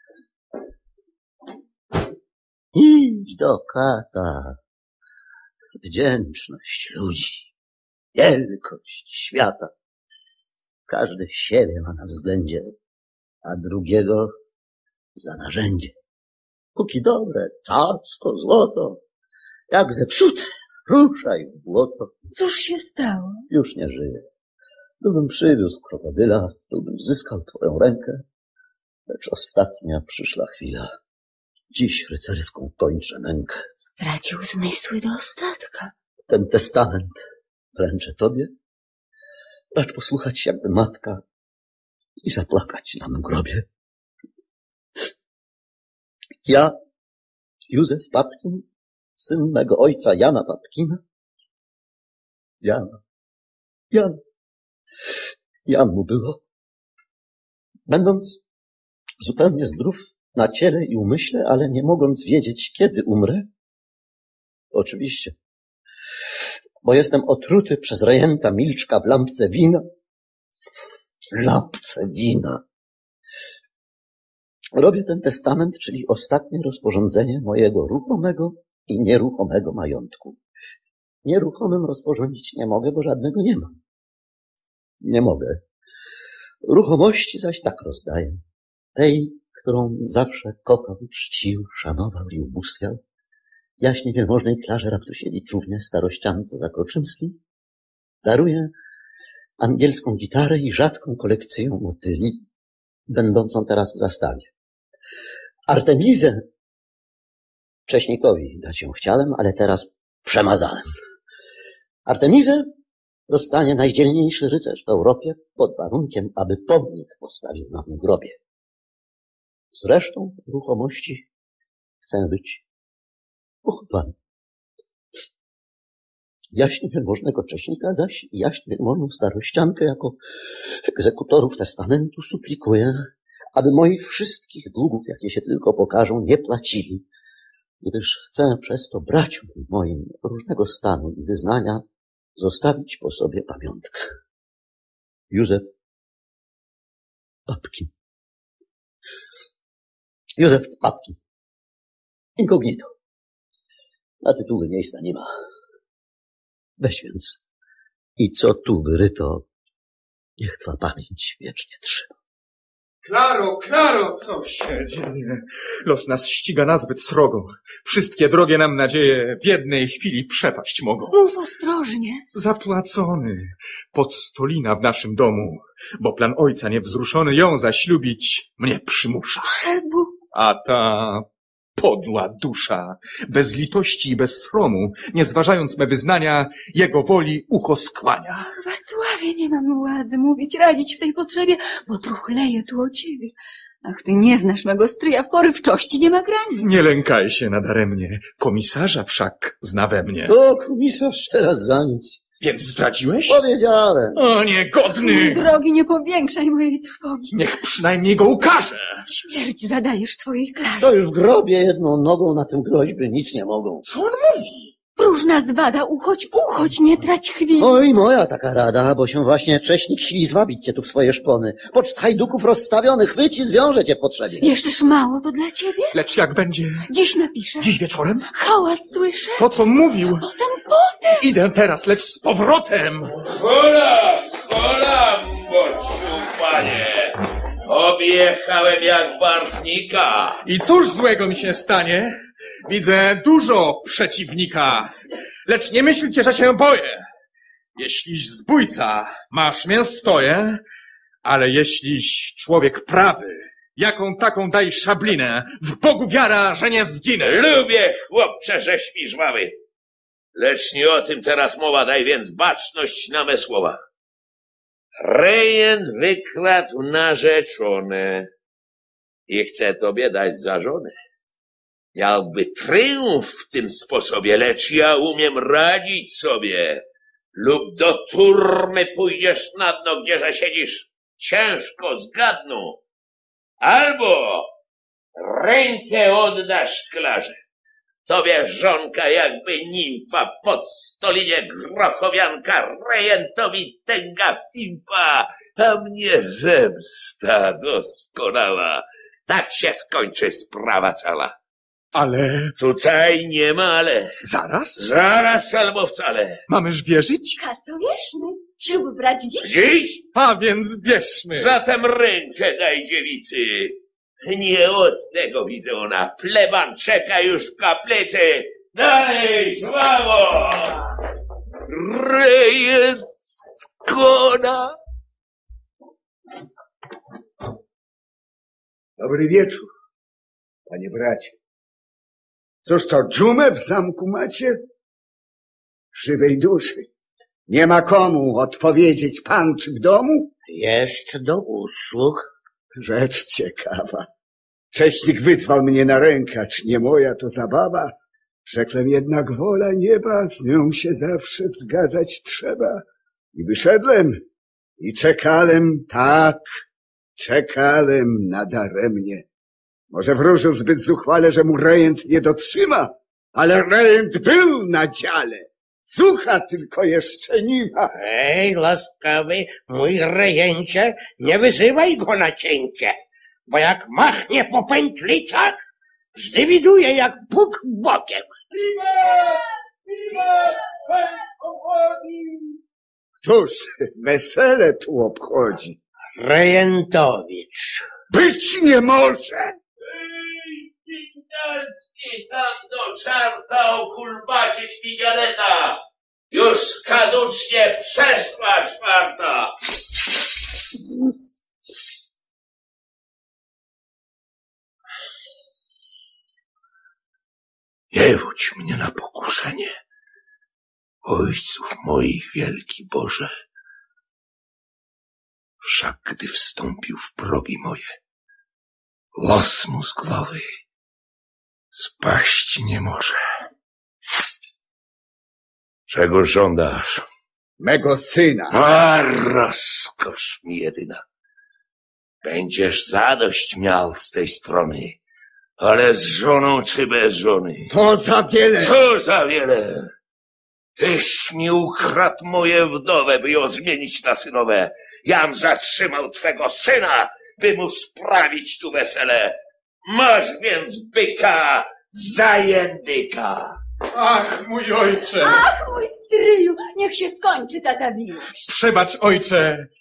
Idź do kata. Wdzięczność ludzi, wielkość świata. Każdy siebie ma na względzie, a drugiego za narzędzie. Póki dobre, cacko, złoto, jak zepsute, ruszaj w błoto. Cóż się stało? Już nie żyję. Byłbym przywiózł krokodyla, byłbym zyskał twoją rękę, lecz ostatnia przyszła chwila. Dziś rycerską kończę mękę. Stracił zmysły do ostatka. Ten testament wręczę tobie, racz posłuchać jakby matka i zaplakać na mym grobie. Ja, Józef Papkin, syn mego ojca Jana Papkina. Jana, Jan, Jan mu było. Będąc zupełnie zdrów na ciele i umyśle, ale nie mogąc wiedzieć, kiedy umrę, oczywiście, bo jestem otruty przez rejenta Milczka w lampce wina. Lampce wina. Robię ten testament, czyli ostatnie rozporządzenie mojego ruchomego i nieruchomego majątku. Nieruchomym rozporządzić nie mogę, bo żadnego nie mam. Nie mogę. Ruchomości zaś tak rozdaję. Tej, którą zawsze kochał, czcił, szanował i ubóstwiał, jaśnie wielmożnej Klarze Raptusiewiczównie, starościance Zakroczymskiej, daruję angielską gitarę i rzadką kolekcję motyli, będącą teraz w zastawie. Artemizę Cześnikowi dać ją chciałem, ale teraz przemazałem. Artemizę dostanie najdzielniejszy rycerz w Europie pod warunkiem, aby pomnik postawił na mym grobie. Z resztą ruchomości chcę być pochowany. Jaśnie wielmożnego Cześnika zaś i jaśnie wielmożną starościankę jako egzekutorów testamentu suplikuję, aby moich wszystkich długów, jakie się tylko pokażą, nie płacili, gdyż chcę przez to braciom moim różnego stanu i wyznania zostawić po sobie pamiątkę. Józef Papkin. Józef Papkin. Incognito. Na tytuły miejsca nie ma. Weź więc i co tu wyryto, Niech twa pamięć wiecznie trzyma. Klaro, Klaro, co się dzieje? Los nas ściga nazbyt srogo. Wszystkie drogie nam nadzieje w jednej chwili przepaść mogą. Mów ostrożnie. Zapłacony podstolina w naszym domu, bo plan ojca niewzruszony ją zaślubić mnie przymusza. Przebu. A ta podła dusza, bez litości i bez sromu, nie zważając me wyznania, jego woli ucho skłania. Ach, Wacławie, nie mam władzy mówić, radzić w tej potrzebie, bo truchleję tu o ciebie. Ach, ty nie znasz mego stryja, w porywczości nie ma granic. Nie lękaj się nadaremnie, komisarza wszak zna we mnie. O, komisarz teraz za nic. Więc zdradziłeś? Powiedziałem. O, niegodny! Mój drogi, nie powiększaj mojej trwogi. Niech przynajmniej go ukaże. Śmierć zadajesz twojej Klarze. To już w grobie jedną nogą na tym groźby nic nie mogą. Co on mówi? Próżna zwada, uchodź, uchodź, nie trać chwili. Oj, moja taka rada, bo się właśnie cześnik sili zwabić cię tu w swoje szpony. Poczt hajduków rozstawionych, chwyci, zwiąże cię w potrzebie. Jeszczeż mało to dla ciebie? Lecz jak będzie? Dziś napiszę. Dziś wieczorem? Hałas słyszę. To, co mówił. Potem, potem. Idę teraz, lecz z powrotem. Hola, hola, bociu, panie. Objechałem jak Bartnika. I cóż złego mi się stanie? Widzę dużo przeciwnika, lecz nie myślcie, że się boję. Jeśliś zbójca, masz mię stoję, ale jeśliś człowiek prawy, jaką taką daj szablinę, w Bogu wiara, że nie zginę. Lubię, chłopcze, że śpisz mały. Lecz nie o tym teraz mowa, daj więc baczność na me słowa. Rejent wykradł narzeczone i chce tobie dać za żonę. Miałby tryumf w tym sposobie, lecz ja umiem radzić sobie. Lub do turmy pójdziesz na dno, gdzieże siedzisz, ciężko zgadną. Albo rękę oddasz Klarze. Tobie żonka jakby nimfa, pod stolinie grochowianka, rejentowi tęga fimfa, a mnie zemsta doskonała. Tak się skończy sprawa cała. Ale... Tutaj nie ma ale. Zaraz? Zaraz albo wcale. Mamyż wierzyć? Kato wierzmy. Ślub brać dziś? Dziś? A więc wierzmy. Zatem rękę daj dziewicy. Nie od tego widzę ona. Pleban czeka już w kaplicy. Dalej, sławo! Rejent skona. Dobry wieczór, panie bracie. Cóż to, dżumę w zamku macie? Żywej duszy. Nie ma komu odpowiedzieć, pan czy w domu? Jest do usług. Rzecz ciekawa. Cześnik wyzwał mnie na rękę, acz nie moja to zabawa. Rzekłem jednak wola nieba, z nią się zawsze zgadzać trzeba. I wyszedłem i czekałem, tak, czekałem nadaremnie. Może wróżył zbyt zuchwale, że mu rejent nie dotrzyma, ale rejent był na dziale. Zucha tylko jeszcze nie ma. Ej, laskawy, mój rejencie, nie wyzywaj go na cięcie, bo jak machnie po pętlicach, zdywiduje jak Bóg bokiem. Któż wesele tu obchodzi? Rejentowicz. Być nie może! Ej, Witalski, tam do czarta okulbacić mi dziadeta. Już skaducznie przeszła czwarta. Nie wódź mnie na pokuszenie, ojców moich wielki Boże. Wszak gdy wstąpił w progi moje, los mu z głowy spaść nie może. Czego żądasz? Mego syna. A rozkosz mi jedyna. Będziesz zadość miał z tej strony, ale z żoną czy bez żony? To za wiele. Co za wiele? Tyś mi ukradł moje wdowę, by ją zmienić na synowe. Jam zatrzymał twego syna, by mu sprawić tu wesele. Masz więc byka za jędyka. Ach, mój ojcze! Ach, mój stryju, niech się skończy ta zawiłość. Przebacz, ojcze,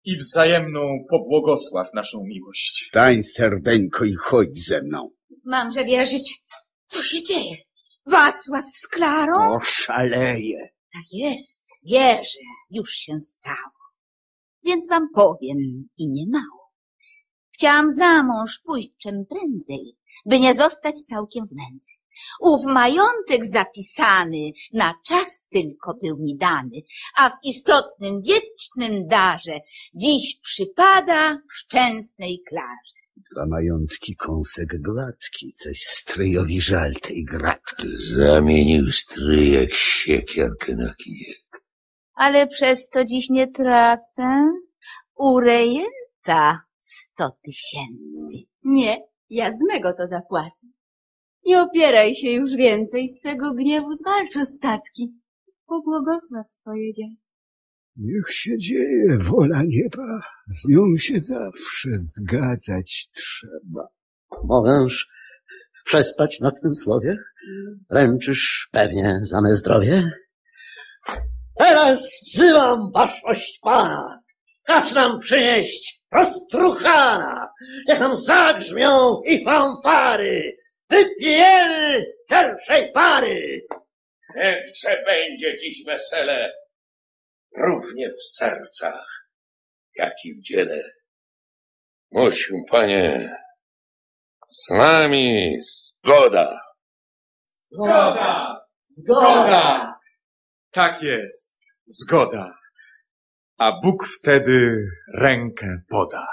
i wzajemną pobłogosław naszą miłość. Wstań, serdeńko, i chodź ze mną. Mamże wierzyć, co się dzieje? Wacław z Klarą? O, szaleje. Tak jest, wierzę, już się stało. Więc wam powiem i nie mało. Chciałam za mąż pójść czym prędzej, by nie zostać całkiem w nędzy. Ów majątek zapisany na czas tylko był mi dany, a w istotnym, wiecznym darze dziś przypada szczęsnej Klarze. Dla majątki kąsek gładki, coś stryjowi żal tej gratki. Zamienił stryjek siekierkę na kijek. Ale przez to dziś nie tracę u rejenta sto tysięcy. Nie, ja z mego to zapłacę. Nie opieraj się już więcej, swego gniewu zwalcz ostatki. Pobłogosław swoje dzieci. Niech się dzieje wola nieba, z nią się zawsze zgadzać trzeba. Mogęż przestać na twym słowie? Ręczysz pewnie za me zdrowie? Teraz wzywam waszmość Pana. Każ nam przynieść roztruchana. Niech nam zagrzmią i fanfary. Wypijemy pierwszej pary. Niechże będzie dziś wesele, równie w sercach, jak i w dziele. Musiu, panie, z nami zgoda. Zgoda! Zgoda! Tak jest, zgoda. A Bóg wtedy rękę poda.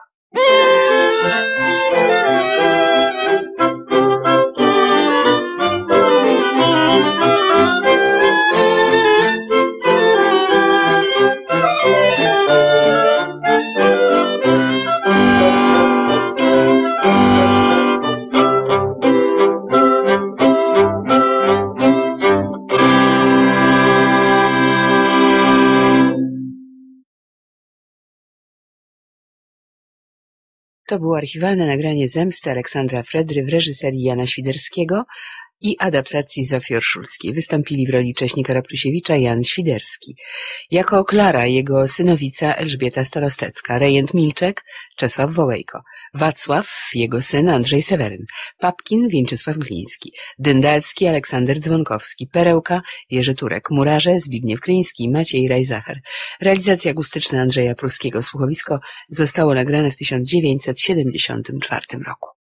To było archiwalne nagranie Zemsty Aleksandra Fredry w reżyserii Jana Świderskiego i adaptacji Zofii Orszulskiej. Wystąpili w roli Cześnika Raplusiewicza Jan Świderski. Jako Klara jego synowica Elżbieta Starostecka, rejent Milczek Czesław Wołejko, Wacław jego syn Andrzej Seweryn, Papkin Więczysław Gliński, Dyndalski Aleksander Dzwonkowski, Perełka Jerzy Turek, Murarze Zbigniew Kryński, Maciej Rajzacher. Realizacja akustyczna Andrzeja Pruskiego. Słuchowisko zostało nagrane w tysiąc dziewięćset siedemdziesiątym czwartym roku.